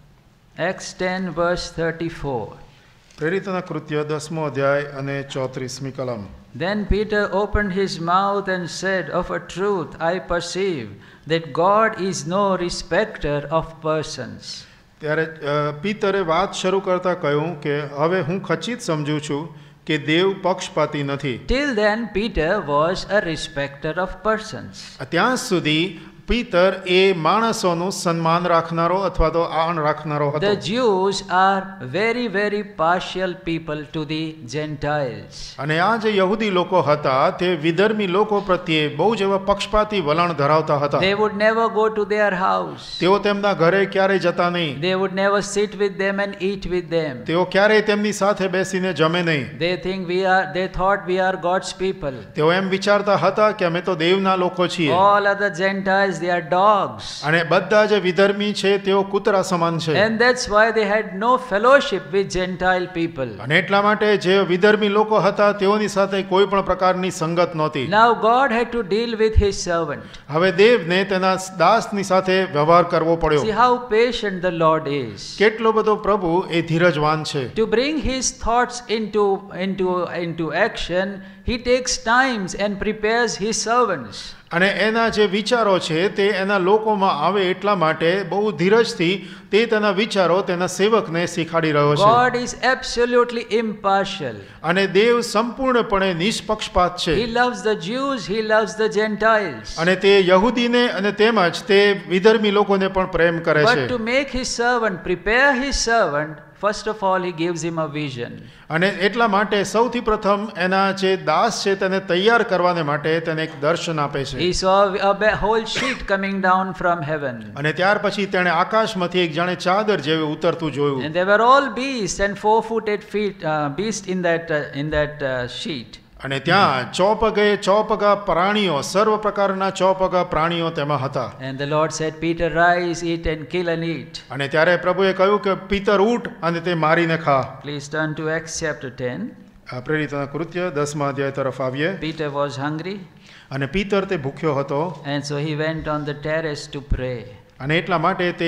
S1: Acts 10 verse 34.
S2: પ્રેરિતોના કૃત્ય 10મો અધ્યાય અને 34મી કલમ.
S1: Then Peter opened his mouth and said, Of a truth I perceive that God is no respecter of persons.
S2: ત્યારે પીતરે વાત શરૂ કરતા કહ્યું કે હવે હું ખચિત સમજું છું કે દેવ પક્ષપાતી નથી.
S1: Till then Peter was a respecter of persons.
S2: ત્યાં સુધી પીતર એ માણસોનું સન્માન રાખનારો અથવા તો આણ રાખનારો હતો.
S1: The Jews are very, very partial people to the Gentiles.
S2: અને આ જે યહૂદી લોકો હતા તે વિધર્મી લોકો પ્રત્યે બહુ જ એવા પક્ષપાતી વલણ ધરાવતા હતા.
S1: They would never go to their house.
S2: તેઓ તેમના ઘરે ક્યારેય જતા નહીં.
S1: They would never sit with them and eat with them.
S2: તેઓ ક્યારેય તેમની સાથે બેસીને જમે નહીં.
S1: They thought we are God's people.
S2: તેઓ એમ વિચારતા હતા કે અમે તો દેવના લોકો છીએ.
S1: All other Gentiles, they are dogs.
S2: અને બધા જે વિધર્મી છે તેઓ કૂતરા સમાન છે.
S1: And that's why they had no fellowship with Gentile people.
S2: અને એટલા માટે જે વિધર્મી લોકો હતા તેઓની સાથે કોઈ પણ પ્રકારની સંગત નહોતી.
S1: Now God had to deal with his servant.
S2: હવે દેવને તેના દાસની સાથે વ્યવહાર કરવો પડ્યો.
S1: See how patient the Lord is.
S2: કેટલો બધો પ્રભુ એ ધીરજવાન છે.
S1: To bring his thoughts into action, he takes times and prepares his servants.
S2: અને એના જે વિચારો છે તે એના લોકોમાં આવે એટલા માટે બહુ ધીરજથી તે તેના વિચારો તેના સેવકને શીખવાડી રહ્યો છે.
S1: God is absolutely impartial.
S2: અને દેવ સંપૂર્ણપણે નિષ્પક્ષપાત છે.
S1: He loves the Jews, he loves the Gentiles.
S2: અને તે યહૂદીને અને તેમજ તે વિધર્મી લોકોને પણ પ્રેમ કરે છે.
S1: But to make his servant, prepare his servant, first of all he gives him a vision.
S2: અને એટલા માટે સૌથી પ્રથમ એના જે દાસ છે તેને તૈયાર કરવાને માટે તેને એક દર્શન આપે છે.
S1: He saw a whole sheet coming down from heaven.
S2: અને ત્યાર પછી તેણે આકાશમાંથી એક જાણે ચાદર જેવું ઉતરતું જોયું.
S1: And they were all beasts and four-footed beasts in that sheet.
S2: અને ત્યાં ચોપગા પ્રાણીઓ, સર્વ પ્રકારના ચોપગા પ્રાણીઓ તેમાં હતા.
S1: And the Lord said, Peter, rise, eat and kill and eat.
S2: અને ત્યારે પ્રભુએ કહ્યું કે પિતર ઉઠ અને તે મારીને ખા.
S1: Please turn to Acts chapter 10.
S2: પ્રેરિતોના કૃત્ય 10મા અધ્યાય તરફ આવીએ.
S1: Peter was hungry.
S2: અને પિતર તે ભૂખ્યો હતો.
S1: And so he went on the terrace to pray.
S2: અને એટલા માટે તે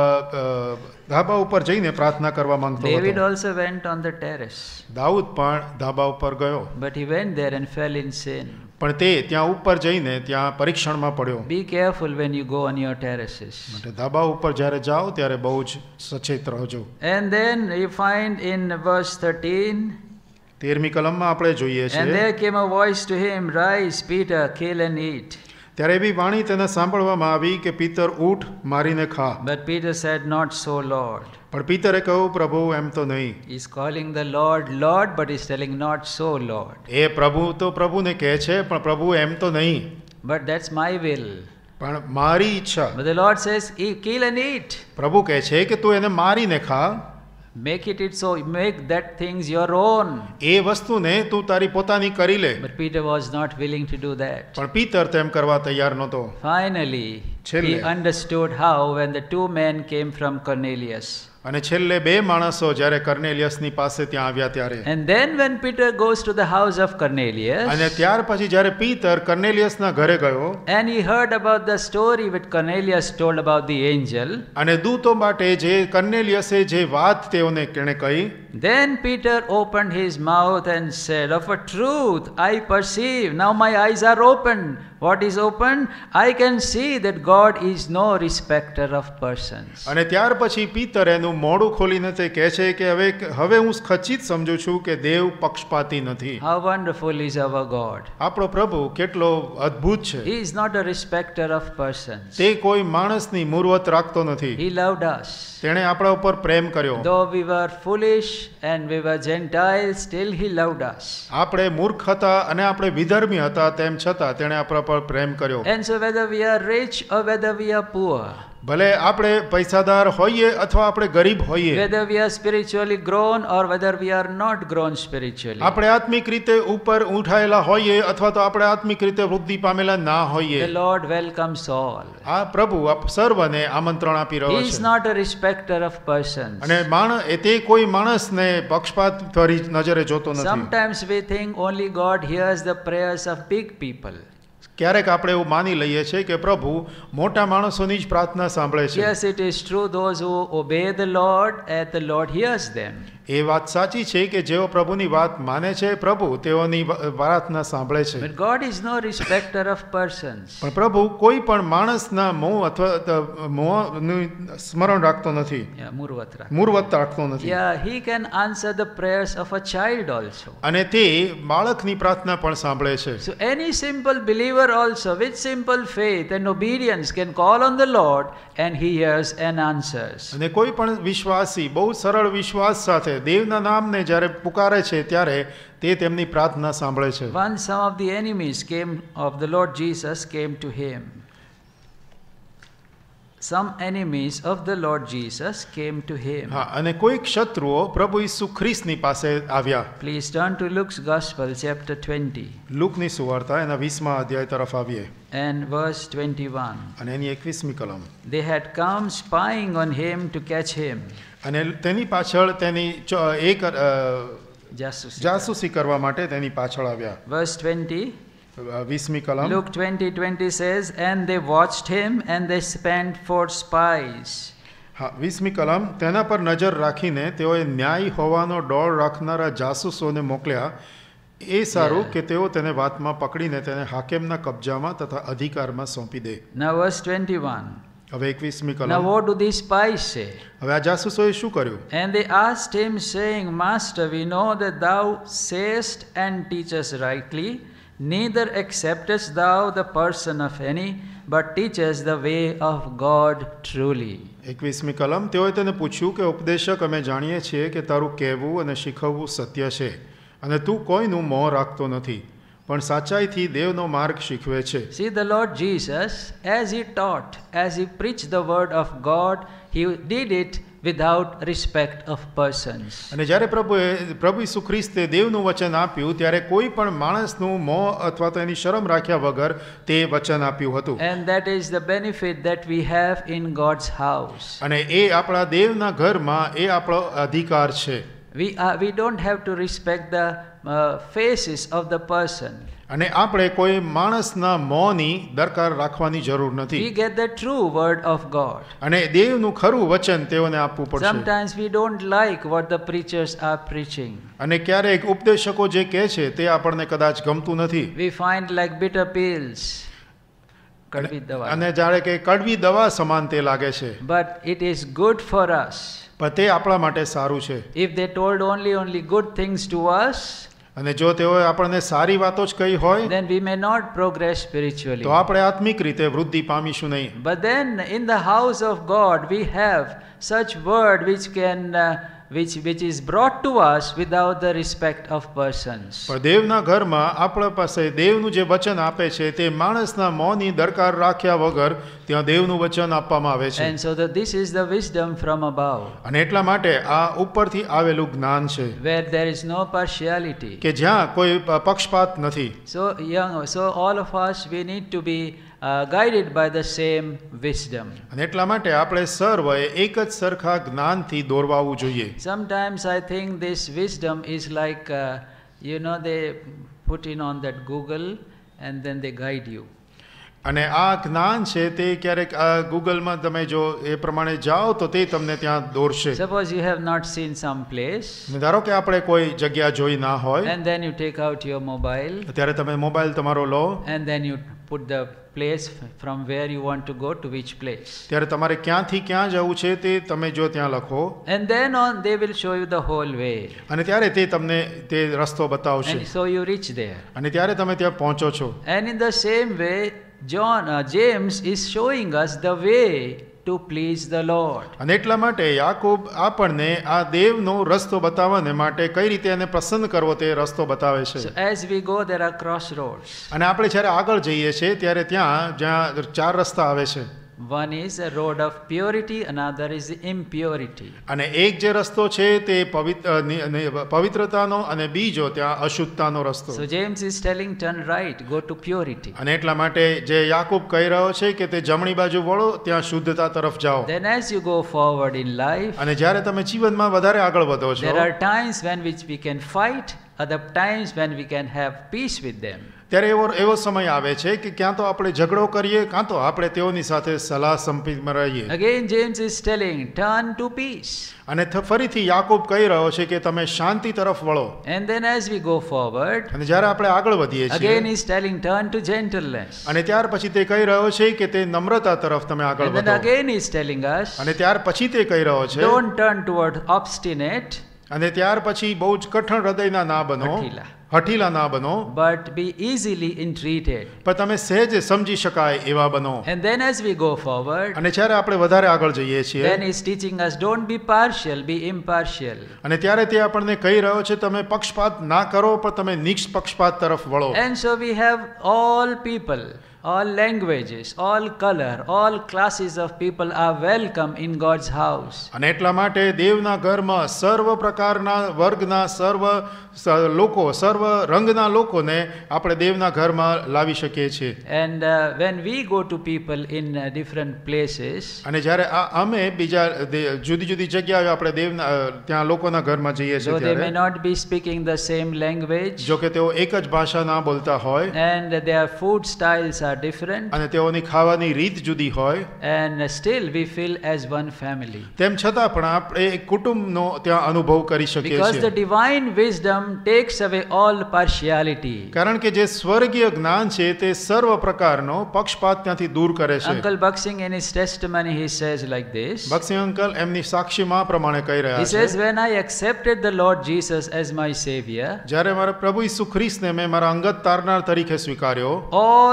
S2: ધાબા ઉપર જઈને પ્રાર્થના કરવા માંગતો હતો.
S1: David also went on the terrace.
S2: Dawood પણ ધાબા ઉપર ગયો.
S1: But he went there and fell in sin.
S2: પણ તે ત્યાં ઉપર જઈને ત્યાં પરીક્ષણમાં પડ્યો.
S1: Be careful when you go on your terraces.
S2: માટે ધાબા ઉપર જ્યારે જાઓ ત્યારે બહુ જ સચેત રહેજો.
S1: And then you find in verse 13,
S2: 13મી કલમમાં આપણે જોઈએ છીએ.
S1: And there came a voice to him, Rise, Peter, kill and eat.
S2: ત્યારે એવી વાણી તેને સાંભળવામાં આવી કે પિતર ઉઠ મારીને ખા.
S1: But Peter said, Not so, Lord.
S2: પણ પિતરે કહ્યું પ્રભુ એમ તો નહીં.
S1: He's calling the Lord Lord, but he's telling not so, Lord.
S2: એ પ્રભુ તો પ્રભુને કહે છે પણ પ્રભુ એમ તો નહીં.
S1: But that's my will.
S2: પણ મારી ઈચ્છા.
S1: But the Lord says, kill and eat.
S2: પ્રભુ કહે છે કે તું એને મારીને ખા.
S1: Make it so, make that things your own.
S2: એ વસ્તુને તું તારી પોતાની કરી લે.
S1: But Peter was not willing to do that.
S2: પણ પિતર તેમ કરવા તૈયાર નહોતો.
S1: Finally, he understood how when the two men came from Cornelius.
S2: અને છેલ્લે બે માણસો જ્યારે કર્નેલિયસની પાસે ત્યાં આવ્યા ત્યારે.
S1: And then when Peter goes to the house of Cornelius.
S2: અને ત્યાર પછી જ્યારે પિતર કર્નેલિયસના ઘરે ગયો.
S1: And he heard about the story which Cornelius told about the angel.
S2: અને દૂતો માટે જે કર્નેલિયસે જે વાત તેઓને કેણે કહી.
S1: Then Peter opened his mouth and said, Of a truth I perceive, now my eyes are opened. What is opened? I can see that God is no respecter of persons.
S2: અને ત્યાર પછી પિતર એનું મોઢું ખોલીને તે કહે છે કે હવે હું ખચિત સમજુ છું કે દેવ પક્ષપાતી નથી.
S1: How wonderful is our God.
S2: આપણો પ્રભુ કેટલો અદ્ભુત છે.
S1: He is not a respecter of persons.
S2: તે કોઈ માણસની મૂર્વત રાખતો નથી.
S1: He loved us.
S2: તેણે આપણા ઉપર પ્રેમ કર્યો.
S1: Though we were foolish and we were Gentiles, still he loved us.
S2: આપણે મૂર્ખ હતા અને આપણે વિધર્મી હતા તેમ છતાં તેણે આપણા પર પ્રેમ કર્યો.
S1: And so whether we are rich or whether we are poor,
S2: ભલે આપણે પૈસાદાર હોઈએ અથવા આપણે ગરીબ હોઈએ,
S1: whether we are spiritually grown or whether we are not grown spiritually,
S2: આપણે આત્મિક રીતે ઉપર ઉઠાયેલા હોઈએ અથવા તો આપણે આત્મિક રીતે વૃદ્ધિ પામેલા ના હોઈએ,
S1: the Lord welcomes all.
S2: આ પ્રભુ સર્વને આમંત્રણ આપી રહ્યો છે.
S1: He is not a respecter of persons.
S2: અને તે કોઈ માણસને પક્ષપાત ભરી નજરે જોતો નથી.
S1: Sometimes we think only God hears the prayers of big people.
S2: ક્યારેક આપણે એવું માની લઈએ છીએ કે પ્રભુ મોટા માણસોની જ પ્રાર્થના સાંભળે છે.
S1: Yes, it is true, those who obey the Lord, and the Lord hears them.
S2: એ વાત સાચી છે કે જેઓ પ્રભુની વાત માને છે પ્રભુ તેઓની પ્રાર્થના સાંભળે છે.
S1: But God is no respecter of persons.
S2: પણ પ્રભુ કોઈ પણ માણસના મોહ અથવા મોહનું સ્મરણ રાખતો નથી. મૂર્વત રાખતો નથી.
S1: Yeah, he can answer the prayers of a child also.
S2: અને તે બાળકની પ્રાર્થના પણ સાંભળે છે.
S1: So any simple believer also with simple faith and obedience can call on the Lord and he hears and answers.
S2: અને કોઈ પણ વિશ્વાસી બહુ સરળ વિશ્વાસ સાથે દેવના નામને જ્યારે પુકારે છે ત્યારે તે તેમની પ્રાર્થના સાંભળે છે.
S1: Once some of the enemies of the Lord Jesus came to him. Some enemies of the Lord Jesus came to him.
S2: હા, અને કોઈક શત્રુઓ પ્રભુ ઈસુ ખ્રિસ્તની પાસે આવ્યા.
S1: Please turn to Luke's Gospel chapter 20.
S2: લૂકની સુવાર્તા એના 20મા અધ્યાય તરફ આવીએ.
S1: And verse 21.
S2: અને એની 21મી કલમ.
S1: They had come spying on him to catch him.
S2: અને તેની પાછળ તેની એક જાસૂસી કરવા માટે તેની પાછળ આવ્યા.
S1: Verse 20.
S2: 20મી કલમ.
S1: Luke 20:20 says, And they watched him and they spent for spies.
S2: હા, 20મી કલમ. તેના પર નજર રાખીને તેઓએ ન્યાય હોવાનો ડોળ રાખનારા જાસૂસોને મોકલ્યા. એ સારું કે તેઓ તેને વાતમાં પકડીને તેને હાકેમના કબજામાં તથા અધિકારમાં સોંપી દે.
S1: Now verse 21.
S2: હવે 21મી કલમ.
S1: Now what do these spies say?
S2: હવે આ જાસૂસોએ શું કર્યું?
S1: And they asked him, saying, Master, we know that thou sayest and teachest rightly, neither acceptest thou the person of any, but teachest the way of God truly.
S2: 21મી કલમ. તેઓએ તેને પૂછ્યું કે ઉપદેશક, અમે જાણીએ છીએ કે તારું કહેવું અને શીખવવું સત્ય છે અને તું કોઈનું મોહ રાખતો નથી, પણ સાચાઈથી દેવનો માર્ગ શીખવે છે.
S1: See, the Lord Jesus, as he taught, as he preached the word of God, he did it without respect of persons.
S2: અને જ્યારે પ્રભુ ઈસુ ખ્રિસ્તે દેવનું વચન આપ્યું ત્યારે કોઈ પણ માણસનું મોં અથવા તો એની શરમ રાખ્યા વગર તે વચન આપ્યું હતું.
S1: And that is the benefit that we have in God's house.
S2: અને એ આપણા દેવના ઘરમાં એ આપણો અધિકાર છે.
S1: We don't have to respect the faces of the person.
S2: અને આપણે કોઈ માણસના મોંની દરકાર રાખવાની જરૂર નથી.
S1: We get the true word of God.
S2: અને દેવનું ખરું વચન તેઓને આપવું પડશે.
S1: Sometimes we don't like what the preachers are preaching.
S2: અને ક્યારેક ઉપદેશકો જે કહે છે તે આપણને કદાચ ગમતું નથી.
S1: We find like bitter pills. કડવી દવા.
S2: અને જાણે કે કડવી દવા સમાન તે લાગે છે.
S1: But it is good for us.
S2: પણ તે આપણા માટે સારું છે.
S1: If they told only good things to us,
S2: અને જો તેઓએ આપણને સારી વાતો જ કહી હોય,
S1: then we may not progress spiritually.
S2: તો આપણે આત્મિક રીતે વૃદ્ધિ પામીશું નહીં.
S1: But then in the house of God we have such word which can which is brought to us without the respect of persons.
S2: પણ દેવના ઘરમાં આપણા પાસે દેવનું જે વચન આપે છે તે માણસના મોંની દરકાર રાખ્યા વગર ત્યાં દેવનું વચન આપવામાં આવે છે.
S1: And so this is the wisdom from above.
S2: અને એટલા માટે આ ઉપરથી આવેલું જ્ઞાન છે,
S1: where there is no partiality.
S2: કે જ્યાં કોઈ પક્ષપાત નથી.
S1: So all of us we need to be guided by the same wisdom.
S2: અને એટલા માટે આપણે સર્વએ એક જ સરખા જ્ઞાનથી દોરવાવું જોઈએ.
S1: Sometimes I think this wisdom is like they put in on that Google and then they guide you.
S2: અને આ જ્ઞાન છે તે ક્યારેક આ ગૂગલમાં તમે જો એ પ્રમાણે જાઓ તો તે તમને ત્યાં દોરશે.
S1: Suppose you have not seen some place.
S2: ધારો કે આપણે કોઈ જગ્યા જોઈ ના હોય,
S1: and then you take out your mobile.
S2: ત્યારે તમે મોબાઈલ તમારો લો,
S1: and then you put the place from where you want to go to which place.
S2: ત્યારે તમારે ક્યાંથી ક્યાં જવું છે તે તમે જો ત્યાં લખો.
S1: And then on they will show you the whole way.
S2: અને ત્યારે તે તમને તે રસ્તો બતાવશે.
S1: And so you reach there.
S2: અને ત્યારે તમે ત્યાં પહોંચો છો.
S1: And in the same way James is showing us the way to please the Lord.
S2: અને એટલા માટે યાકૂબ આપણને આ દેવનો રસ્તો બતાવવાને માટે કઈ રીતે એને પ્રસન્ન કરવો તે રસ્તો બતાવે છે.
S1: So as we go there are crossroads.
S2: અને આપણે જ્યારે આગળ જઈએ છીએ ત્યારે ત્યાં જ્યાં ચાર રસ્તા આવે છે.
S1: One is a road of purity, another is impurity.
S2: અને એક જે રસ્તો છે તે પવિત્રતાનો અને બીજો ત્યાં અશુદ્ધતાનો રસ્તો.
S1: So James is telling turn right, go to purity.
S2: અને એટલા માટે જે યાકૂબ કહી રહ્યો છે કે તે જમણી બાજુ વળો, ત્યાં શુદ્ધતા તરફ જાઓ.
S1: Then as you go forward in life,
S2: અને જ્યારે તમે જીવનમાં વધારે આગળ વધો છો,
S1: there are times when which we can fight, other times when we can have peace with them.
S2: ત્યારે એવો સમય આવે છે કે ક્યાં તો આપણે ઝઘડો કરીએ, કાં તો આપણે તેઓની સાથે સલાહ સંપીમાં રહીએ.
S1: Again James is telling turn to peace.
S2: અને ફરીથી યાકૂબ કહી રહ્યો છે કે તમે શાંતિ તરફ વળો.
S1: And then as we go forward,
S2: અને જ્યારે આપણે આગળ વધીએ છીએ,
S1: again he is telling turn to gentleness.
S2: અને ત્યાર પછી તે કહી રહ્યો છે કે તે નમ્રતા તરફ તમે આગળ વધો.
S1: And then again he is telling us,
S2: અને ત્યાર પછી તે કહી રહ્યો છે
S1: don't turn toward obstinate.
S2: અને ત્યાર પછી બહુ જ કઠણ હૃદયના ના બનો, હઠીલા ના બનો,
S1: but be easily entreated.
S2: પણ તમે સહેજ સમજી શકાય એવા બનો.
S1: And then as we go forward,
S2: અને જ્યારે આપણે વધારે આગળ જઈએ છીએ,
S1: then he is teaching us don't be partial, be impartial.
S2: અને ત્યારે તે આપણને કહી રહ્યો છે તમે પક્ષપાત ના કરો, પણ તમે નિષ્પક્ષપાત તરફ વળો.
S1: And so we have all people, all languages, all color, all classes of people are welcome in God's house.
S2: અને એટલા માટે દેવના ઘરમાં સર્વ પ્રકારના વર્ગના સર્વ લોકો, સર્વ રંગના લોકોને આપણે દેવના ઘરમાં લાવી શકીએ છીએ.
S1: And when we go to people in different places,
S2: અને જ્યારે અમે બીજા જુદી જુદી જગ્યાએ આપણે દેવના ત્યાં લોકોના ઘરમાં જઈએ છીએ,
S1: so they may not be speaking the same language,
S2: જો કે તેઓ એક જ ભાષા ના બોલતા હોય,
S1: and their food styles are different,
S2: અને તેઓની ખાવાની રીત જુદી હોય,
S1: and still we feel as one family.
S2: તેમ છતાં પણ આપણે એક કુટુંબનો ત્યાં અનુભવ કરી શકીએ
S1: Because
S2: છીએ.
S1: the divine wisdom takes away all partiality.
S2: કારણ કે જે સ્વર્ગીય જ્ઞાન છે તે સર્વ પ્રકારનો પક્ષપાત ત્યાંથી દૂર કરે છે.
S1: Uncle Buxing in his testimony he says like this.
S2: બક્સિંગ અંકલ એમની સાક્ષીમાં પ્રમાણે કહી રહ્યા
S1: He
S2: છે,
S1: says when I accepted the Lord Jesus as my savior,
S2: જ્યારે મારા પ્રભુ ઈસુ ખ્રિસ્તને મેં મારા અંગત તારનાર તરીકે સ્વીકાર્યો,
S1: all the different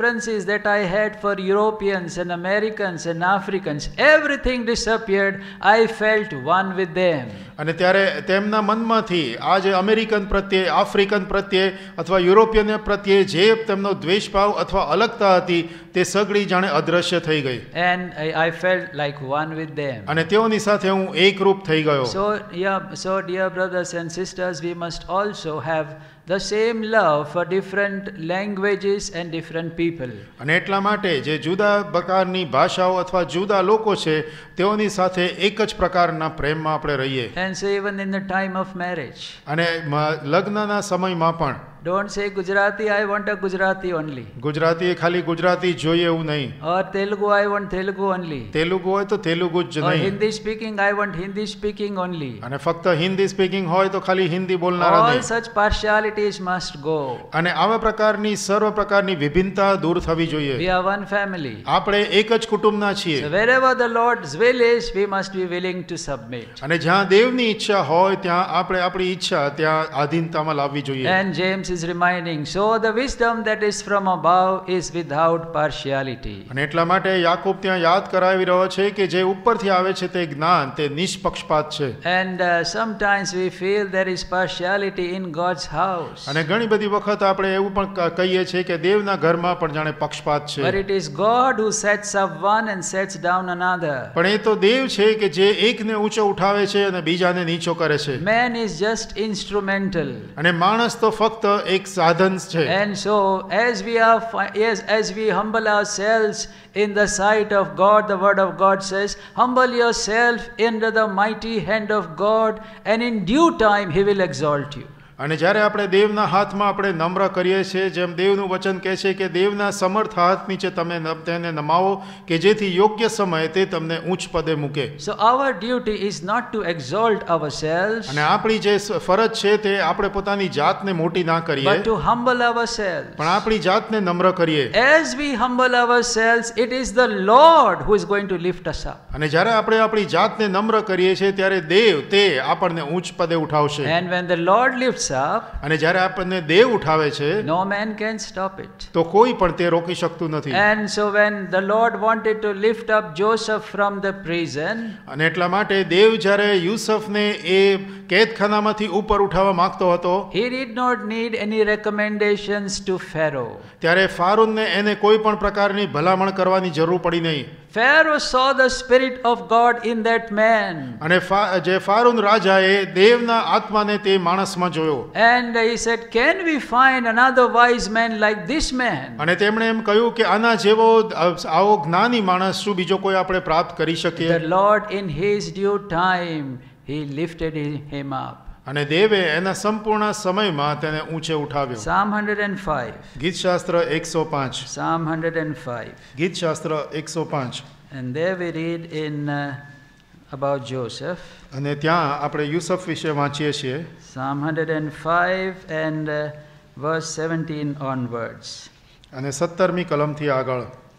S1: preferences that I had for Europeans and Americans and Africans, everything disappeared. I felt one with them.
S2: અને ત્યારે તેમના મનમાંથી આ જે અમેરિકન પ્રત્યે, આફ્રિકન પ્રત્યે અથવા યુરોપિયન પ્રત્યે જે તેમનો દ્વેષભાવ અથવા અલગતા હતી તે સગળી જાણે અદ્રશ્ય થઈ ગઈ.
S1: And I felt like one with them.
S2: અને તેઓની સાથે હું એકરૂપ થઈ ગયો.
S1: So dear brothers and sisters, we must also have the same love for different languages and different people.
S2: અને એટલા માટે જે જુદા પ્રકારની ભાષાઓ અથવા જુદા લોકો છે તેઓની સાથે એક જ પ્રકારના પ્રેમમાં આપણે રહીએ.
S1: And so even in the time of marriage.
S2: અને લગ્નના સમયમાં પણ
S1: Don't say Gujarati, I want a Gujarati only.
S2: Gujarati ખાલી ગુજરાતી જોઈએ એવું નહીં.
S1: Or Telugu, I want Telugu only.
S2: Telugu હોય તો તેલુગુ જ
S1: Or
S2: નહીં.
S1: Hindi speaking, I want Hindi speaking only.
S2: અને ફક્ત હિન્દી સ્પીકિંગ હોય તો ખાલી હિન્દી બોલનારા
S1: All
S2: નહીં.
S1: such partialities must go.
S2: અને આવા પ્રકારની સર્વ પ્રકારની વિભિન્નતા દૂર થવી જોઈએ.
S1: We are one family.
S2: આપણે એક જ કુટુંબના છીએ.
S1: So wherever the Lord's will is, we must be willing to submit.
S2: અને જ્યાં દેવની ઈચ્છા હોય ત્યાં આપણે આપણી ઈચ્છા ત્યાં આધીનતામાં લાવવી જોઈએ.
S1: And James is reminding, so the wisdom that is from above is without partiality.
S2: અને એટલા માટે યાકૂબ ત્યાં યાદ કરાવી રહ્યો છે કે જે ઉપરથી આવે છે તે જ્ઞાન તે નિષ્પક્ષપાત છે.
S1: And sometimes we feel there is partiality in God's house.
S2: અને ઘણી બધી વખત આપણે એવું પણ કહીએ છીએ કે દેવના ઘરમાં પણ જાણે પક્ષપાત છે.
S1: But it is God who sets up one and sets down another.
S2: પણ એ તો દેવ છે કે જે એકને ઊંચો ઉઠાવે છે અને બીજાને નીચો કરે છે.
S1: Man is just instrumental.
S2: અને માણસ તો ફક્ત એક સાધન છે.
S1: And so as we humble ourselves in the sight of God, the word of God says, humble yourself under the mighty hand of God, and in due time he will exalt you.
S2: અને જ્યારે આપણે દેવના હાથમાં આપણે નમ્ર કરીએ છીએ, જેમ દેવનું વચન કહે છે કે દેવના સમર્થ હાથ નીચે તમે તેને નમાવો કે જેથી યોગ્ય સમયે તે તમને ઉચ્ચ પદે મૂકે.
S1: So our duty is not to exalt ourselves,
S2: અને આપણી જે ફરજ છે તે આપણે પોતાની જાતને મોટી ના કરીએ,
S1: but to humble ourselves.
S2: પણ આપણી જાતને નમ્ર કરીએ.
S1: As we humble ourselves, it is the Lord who is going to lift us up.
S2: અને જ્યારે આપણે આપણી જાતને નમ્ર કરીએ છીએ ત્યારે દેવ તે આપણને ઉચ્ચ પદે ઉઠાવશે.
S1: And when the Lord lifts up,
S2: અને જ્યારે આપણને દેવ ઉઠાવે છે
S1: no man can stop it.
S2: તો કોઈ પણ તે રોકી શકતું નથી.
S1: And so when the Lord wanted to lift up Joseph from the prison,
S2: અને એટલા માટે દેવ જ્યારે યુસુફને એ કેદખાનામાંથી ઉપર ઉઠાવવા માંગતો હતો,
S1: he did not need any recommendations to Pharaoh.
S2: ત્યારે ફારૂનને એને કોઈ પણ પ્રકારની ભલામણ કરવાની જરૂર પડી નહીં.
S1: Pharaoh saw the spirit of God in that man.
S2: અને જે ફારૂન રાજાએ દેવના આત્માને તે માણસમાં જોયો.
S1: And he said, can we find another wise man like this man?
S2: અને તેમણે એમ કહ્યું કે આના જેવો આવો જ્ઞાની માણસ શું બીજો કોઈ આપણે પ્રાપ્ત કરી શકીએ?
S1: The Lord in his due time he lifted him up.
S2: અને દેવે એના સંપૂર્ણ સમયમાં તેને ઊંચે ઉઠાવ્યો.
S1: Psalm 105.
S2: ગીતશાસ્ત્ર 105.
S1: Psalm 105.
S2: ગીતશાસ્ત્ર 105.
S1: And there we read in about Joseph.
S2: અને ત્યાં આપણે યુસુફ વિશે વાંચીએ છીએ.
S1: Psalm 105 and verse 17 onwards.
S2: અને 17મી કલમથી આગળ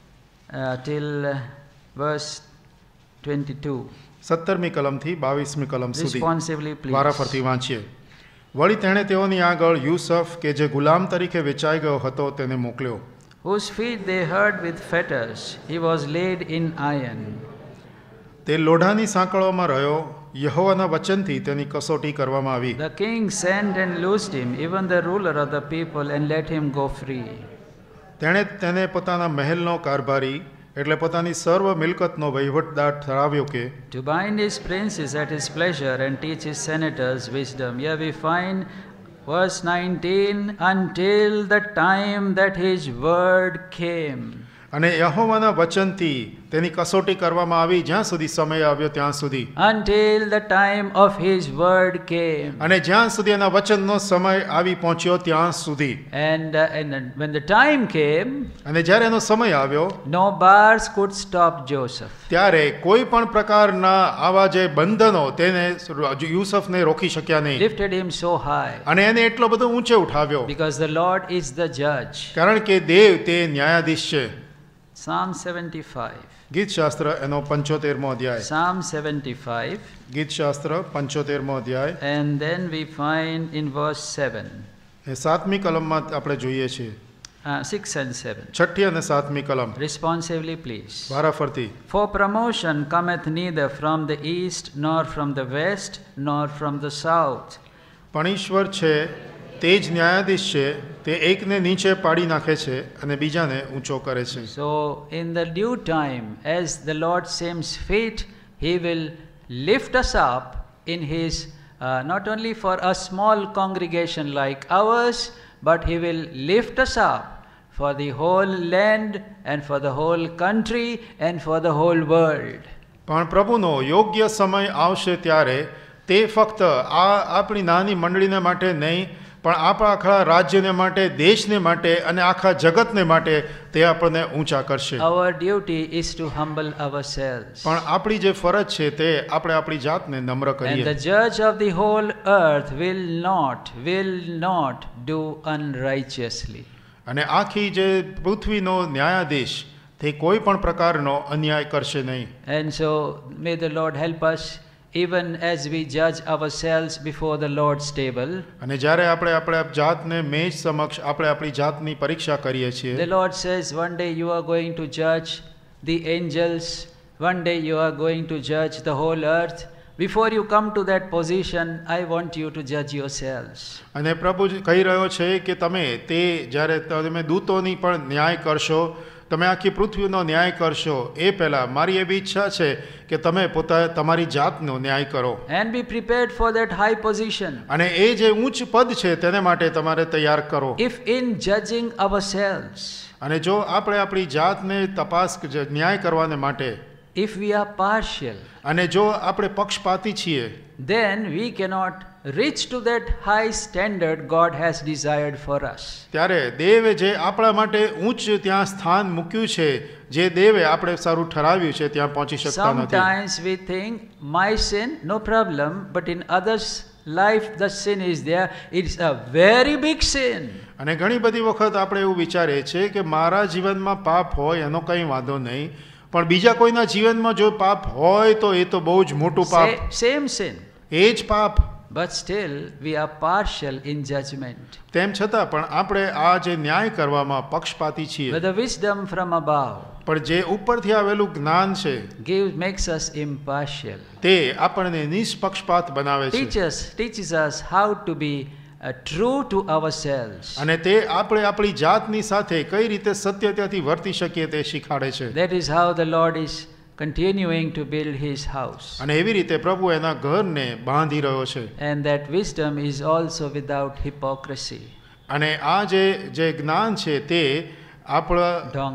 S1: till verse 22.
S2: 17મી કલમથી 22મી કલમ સુધી
S1: Responsively, please.
S2: વારાફરતી વાંચીએ. વળી તેણે તેઓની આગળ યુસુફ કે જે ગુલામ તરીકે વેચાઈ ગયો હતો તેને મોકલ્યો.
S1: Whose feet they hurt with fetters, he was laid in iron.
S2: તે લોઢાની સાંકળોમાં રહ્યો, યહોવાના વચનથી તેની કસોટી કરવામાં આવી.
S1: The king sent and loosed him, even the ruler of the people, and let him go free.
S2: તેણે તેને પોતાના મહેલનો કારભારી એટલે પોતાની સર્વ મિલકતનો વહીવટદાર ઠરાવ્યો કે
S1: to bind his princes at his pleasure and teach his senators wisdom. Here we find verse 19, until the time that his word came.
S2: અને યહોવાના વચનથી તેની કસોટી કરવામાં આવી જ્યાં સુધી સમય આવ્યો ત્યાં સુધી.
S1: Until the time of his word came.
S2: અને જ્યાં સુધી એના વચનનો સમય આવી પહોંચ્યો ત્યાં સુધી.
S1: And when the time came,
S2: અને જ્યારે એનો સમય આવ્યો,
S1: no bars could stop Joseph.
S2: ત્યારે કોઈ પણ પ્રકારના આવા જે બંધનો તેને યુસુફને રોકી શક્યા નહીં.
S1: Lifted him so high.
S2: અને એને એટલો બધો ઊંચે ઉઠાવ્યો.
S1: Because the Lord is the judge.
S2: કારણ કે દેવ તે ન્યાયાધીશ છે.
S1: Psalm 75.
S2: ગીતશાસ્ત્ર એનો 75મો અધ્યાય.
S1: Psalm 75.
S2: ગીતશાસ્ત્ર 75મો અધ્યાય.
S1: And then we find in verse 7.
S2: એ 7મી કલમમાં આપણે જોઈએ છીએ.
S1: 6 and 7.
S2: 6ઠી અને 7મી કલમ
S1: Responsively, please.
S2: વારાફરતી.
S1: For promotion cometh neither from the east, nor from the west, nor from the south.
S2: પણ ઈશ્વર છે તે જ ન્યાયાધીશ છે, તે એકને નીચે પાડી નાખે છે અને બીજાને ઊંચો કરે છે.
S1: So, in the due time, as the Lord seems fit, He will lift us up in His, not only for a small congregation like ours, but He will lift us up for the whole land and for the whole country and for the whole world.
S2: પણ પ્રભુનો યોગ્ય સમય આવશે ત્યારે તે ફક્ત આપણી નાની મંડળીને માટે નહીં, પણ આપણા આખા રાજ્યને માટે, દેશને માટે અને આખા જગતને માટે તે આપણને ઊંચા કરશે.
S1: Our duty is to humble ourselves.
S2: પણ આપણી જે ફરજ છે તે આપણે આપણી જાતને નમ્ર
S1: And
S2: કરીએ.
S1: the judge of the whole earth will not do unrighteously.
S2: અને આખી જે પૃથ્વીનો ન્યાયાધીશ તે કોઈ પણ પ્રકારનો અન્યાય કરશે નહીં.
S1: And so may the Lord help us even as we judge ourselves before the Lord's table.
S2: અને જ્યારે આપણે આપણે જાતને મેજ સમક્ષ આપણે આપણી જાતની પરીક્ષા કરીએ
S1: The
S2: છીએ,
S1: Lord says one day you are going to judge the angels, one day you are going to judge the whole earth. Before you come to that position, I want you to judge yourselves.
S2: અને પ્રભુ કહી રહ્યો છે કે તમે તે જ્યારે તમે દૂતોની પણ ન્યાય કરશો, તમે આખી પૃથ્વીનો ન્યાય કરશો, એ પહેલા મારી એવી ઈચ્છા છે કે તમે તમારી જાતનો ન્યાય કરો.
S1: And be prepared for that high position.
S2: અને એ જે ઉચ્ચ પદ છે તેને માટે તમારે તૈયાર કરો.
S1: If in judging ourselves,
S2: અને જો આપણે આપણી જાતને તપાસ ન્યાય કરવાને માટે,
S1: if we are partial,
S2: અને જો આપણે પક્ષપાતી છીએ,
S1: then we cannot reach to that high standard God has desired for us.
S2: ત્યારે દેવે જે આપણા માટે ઉચ્ચ ત્યાં સ્થાન મૂક્યું છે, જે દેવે આપણે સારું ઠરાવ્યું છે, ત્યાં પહોંચી શકતા નથી.
S1: Sometimes we think my sin, no problem, but in others' life the sin is there. It's a very big sin.
S2: અને ઘણી બધી વખત આપણે એવું વિચારીએ છીએ કે મારા જીવનમાં પાપ હોય એનો કંઈ વાંધો નહીં, પણ બીજા કોઈના જીવનમાં જો પાપ હોય તો એ તો બહુ જ મોટું પાપ,
S1: Same sin.
S2: એ જ પાપ.
S1: But still we are partial in judgment.
S2: તેમ છતાં પણ આપણે આ જે ન્યાય કરવામાં પક્ષપાતી છીએ.
S1: But the wisdom from above
S2: પણ જે ઉપરથી આવેલું જ્ઞાન છે
S1: makes us impartial.
S2: તે આપણને નિષ્પક્ષપાત બનાવે છે.
S1: Teaches us how to be true to ourselves.
S2: અને તે આપણે આપણી જાતની સાથે કઈ રીતે સત્યતાથી વર્તી શકીએ તે શીખવાડે છે.
S1: That is how the Lord is continuing to build His house.
S2: અને એવી રીતે પ્રભુ એના ઘરને બાંધી રહ્યો છે.
S1: And that wisdom is also without hypocrisy.
S2: અને આ જે જ્ઞાન છે તે આપણા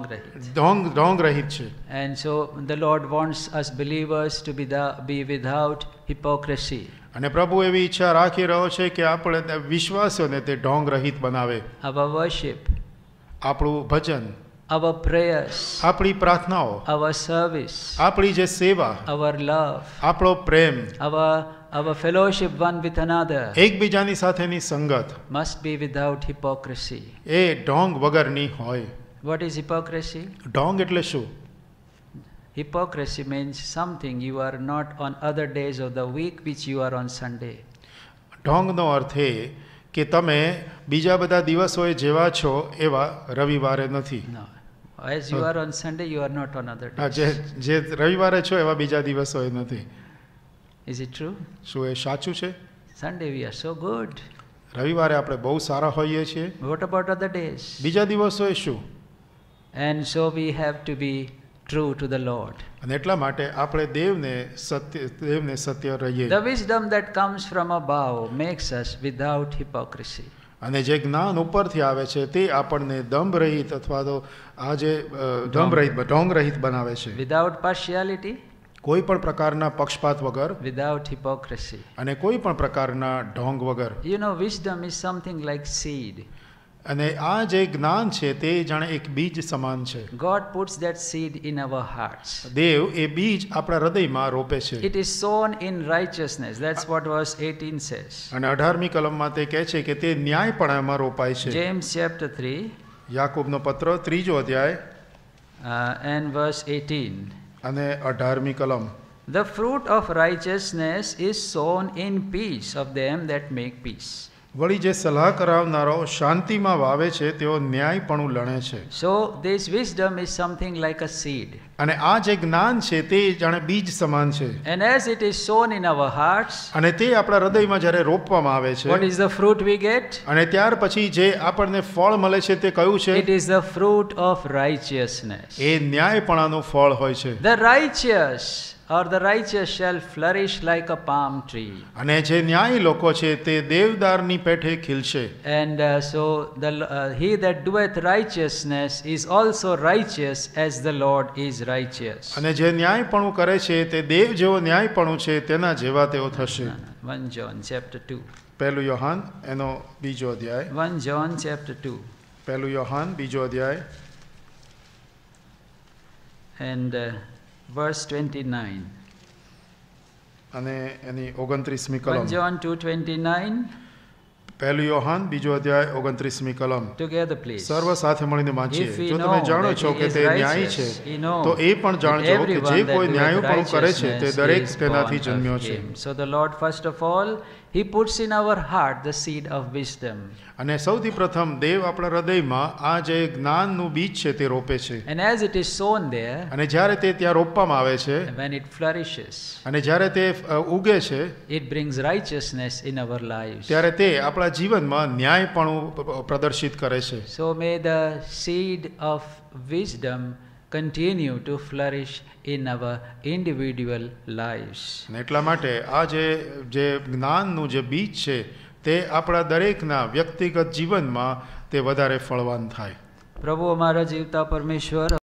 S2: ઢોંગ રહિત છે.
S1: And so the Lord wants us believers to be without hypocrisy.
S2: અને પ્રભુ એવી ઈચ્છા રાખી રહ્યો છે કે આપણે વિશ્વાસીઓને તે ઢોંગ રહિત બનાવે.
S1: Our worship,
S2: આપણું ભજન,
S1: our prayers,
S2: આપણી પ્રાર્થનાઓ,
S1: our service,
S2: આપણી જે સેવા,
S1: our love,
S2: આપણો પ્રેમ,
S1: our fellowship one with another
S2: એકબીજાની સાથેની સંગત
S1: must be without hypocrisy.
S2: એ ઢોંગ વગરની હોય.
S1: What is hypocrisy?
S2: ઢોંગ એટલે શું?
S1: Hypocrisy means something you are not on other days of the week which you are on Sunday.
S2: ઢોંગનો અર્થ એ કે તમે બીજા બધા દિવસોએ જેવા છો એવા રવિવારે નથી.
S1: No. As you are on Sunday, you are not on other days.
S2: જે રવિવારે છો એવા બીજા દિવસોએ નથી.
S1: Is it true?
S2: શું એ સાચું છે?
S1: Sunday we are so good.
S2: રવિવારે આપણે બહુ સારા હોઈએ છીએ.
S1: What about other days?
S2: બીજા દિવસોએ શું?
S1: And so we have to be true to the Lord.
S2: અને એટલા માટે આપણે દેવને સત્ય રહીએ.
S1: The wisdom that comes from above makes us without hypocrisy.
S2: અને જે જ્ઞાન ઉપરથી આવે છે તે આપણને દંભ રહિત અથવા તો આ જે ઢોંગ રહિત બનાવે છે.
S1: Without partiality,
S2: કોઈ પણ પ્રકારના પક્ષપાત વગર,
S1: without hypocrisy.
S2: અને કોઈ પણ પ્રકારના ઢોંગ વગર.
S1: You know, wisdom is something like seed.
S2: અને આ જે જ્ઞાન છે તે જાણે એક બીજ સમાન છે.
S1: God puts that seed in our hearts.
S2: દેવ એ બીજ આપણા હૃદયમાં રોપે છે.
S1: It is sown in righteousness. That's what verse 18 says.
S2: અને 18મી કલમમાં તે કહે છે કે તે ન્યાયપણામાં રોપાય છે.
S1: James chapter 3
S2: યાકૂબનો પત્ર 3જો અધ્યાય
S1: and verse 18.
S2: અને 18મી કલમ.
S1: The fruit of righteousness is sown in peace of them that make peace.
S2: વળી જે સલાહ કરાવનારો શાંતિમાં વાવે છે તેઓ ન્યાયપણું લણે છે.
S1: So this wisdom is something like a seed.
S2: અને આ જે જ્ઞાન છે તે જાણે બીજ સમાન છે.
S1: And as it is sown in our hearts,
S2: અને તે આપણા હૃદયમાં જ્યારે રોપવામાં આવે
S1: what
S2: છે
S1: is the fruit we get?
S2: અને ત્યાર પછી જે આપણને ફળ મળે છે તે કયું છે?
S1: It is the fruit of righteousness.
S2: એ ન્યાયપણાનું ફળ હોય છે.
S1: The righteous or the righteous shall flourish like a palm tree.
S2: અને જે ન્યાયી લોકો છે તે દેવદારની પેઠે ખીલશે.
S1: And so he that doeth righteousness is also righteous as the Lord is righteous.
S2: અને જે ન્યાયપણું કરે છે તે દેવ જેવો ન્યાયપણું છે તેના જેવા તેઓ થશે.
S1: 1 John chapter 2.
S2: પહેલું યોહાન એનો બીજો અધ્યાય.
S1: 1 John chapter 2.
S2: પહેલું યોહાન બીજો અધ્યાય
S1: And verse 29.
S2: અને એની 29મી
S1: 1
S2: કલમ.
S1: John 2:29.
S2: પહેલું યોહાન બીજો અધ્યાય 29મી કલમ.
S1: Together, please.
S2: સર્વ સાથે મળીને વાંચીએ.
S1: If we
S2: જો
S1: know
S2: તમે જાણો
S1: that
S2: છો
S1: he
S2: કે
S1: is
S2: તે ન્યાયી
S1: righteous,
S2: છે
S1: we know
S2: તો એ પણ
S1: that
S2: જાણજો કે
S1: everyone
S2: જે
S1: that
S2: કોઈ
S1: doeth
S2: ન્યાયપણું કરે છે તે
S1: righteousness
S2: દરેક
S1: is
S2: તેનાથી
S1: born
S2: જન્મ્યો
S1: of
S2: છે.
S1: him. So the Lord, first of all, he puts in our heart the seed of wisdom.
S2: અને સૌથી પ્રથમ દેવ આપણા હૃદયમાં આ જે જ્ઞાનનું બીજ છે તે રોપે છે.
S1: And as it is sown there,
S2: અને જ્યારે તે ત્યાં રોપવામાં આવે છે
S1: when it flourishes,
S2: અને જ્યારે તે ઉગે છે
S1: it brings righteousness in our lives.
S2: ત્યારે તે આપણા જીવનમાં ન્યાયપણું પ્રદર્શિત કરે છે.
S1: So may the seed of wisdom continue to flourish in our individual lives.
S2: અને એટલા માટે આ જે જ્ઞાનનું જે બીજ છે તે આપણા દરેકના વ્યક્તિગત જીવનમાં તે વધારે ફળવાન થાય.
S1: પ્રભુ અમારા જીવતા પરમેશ્વર,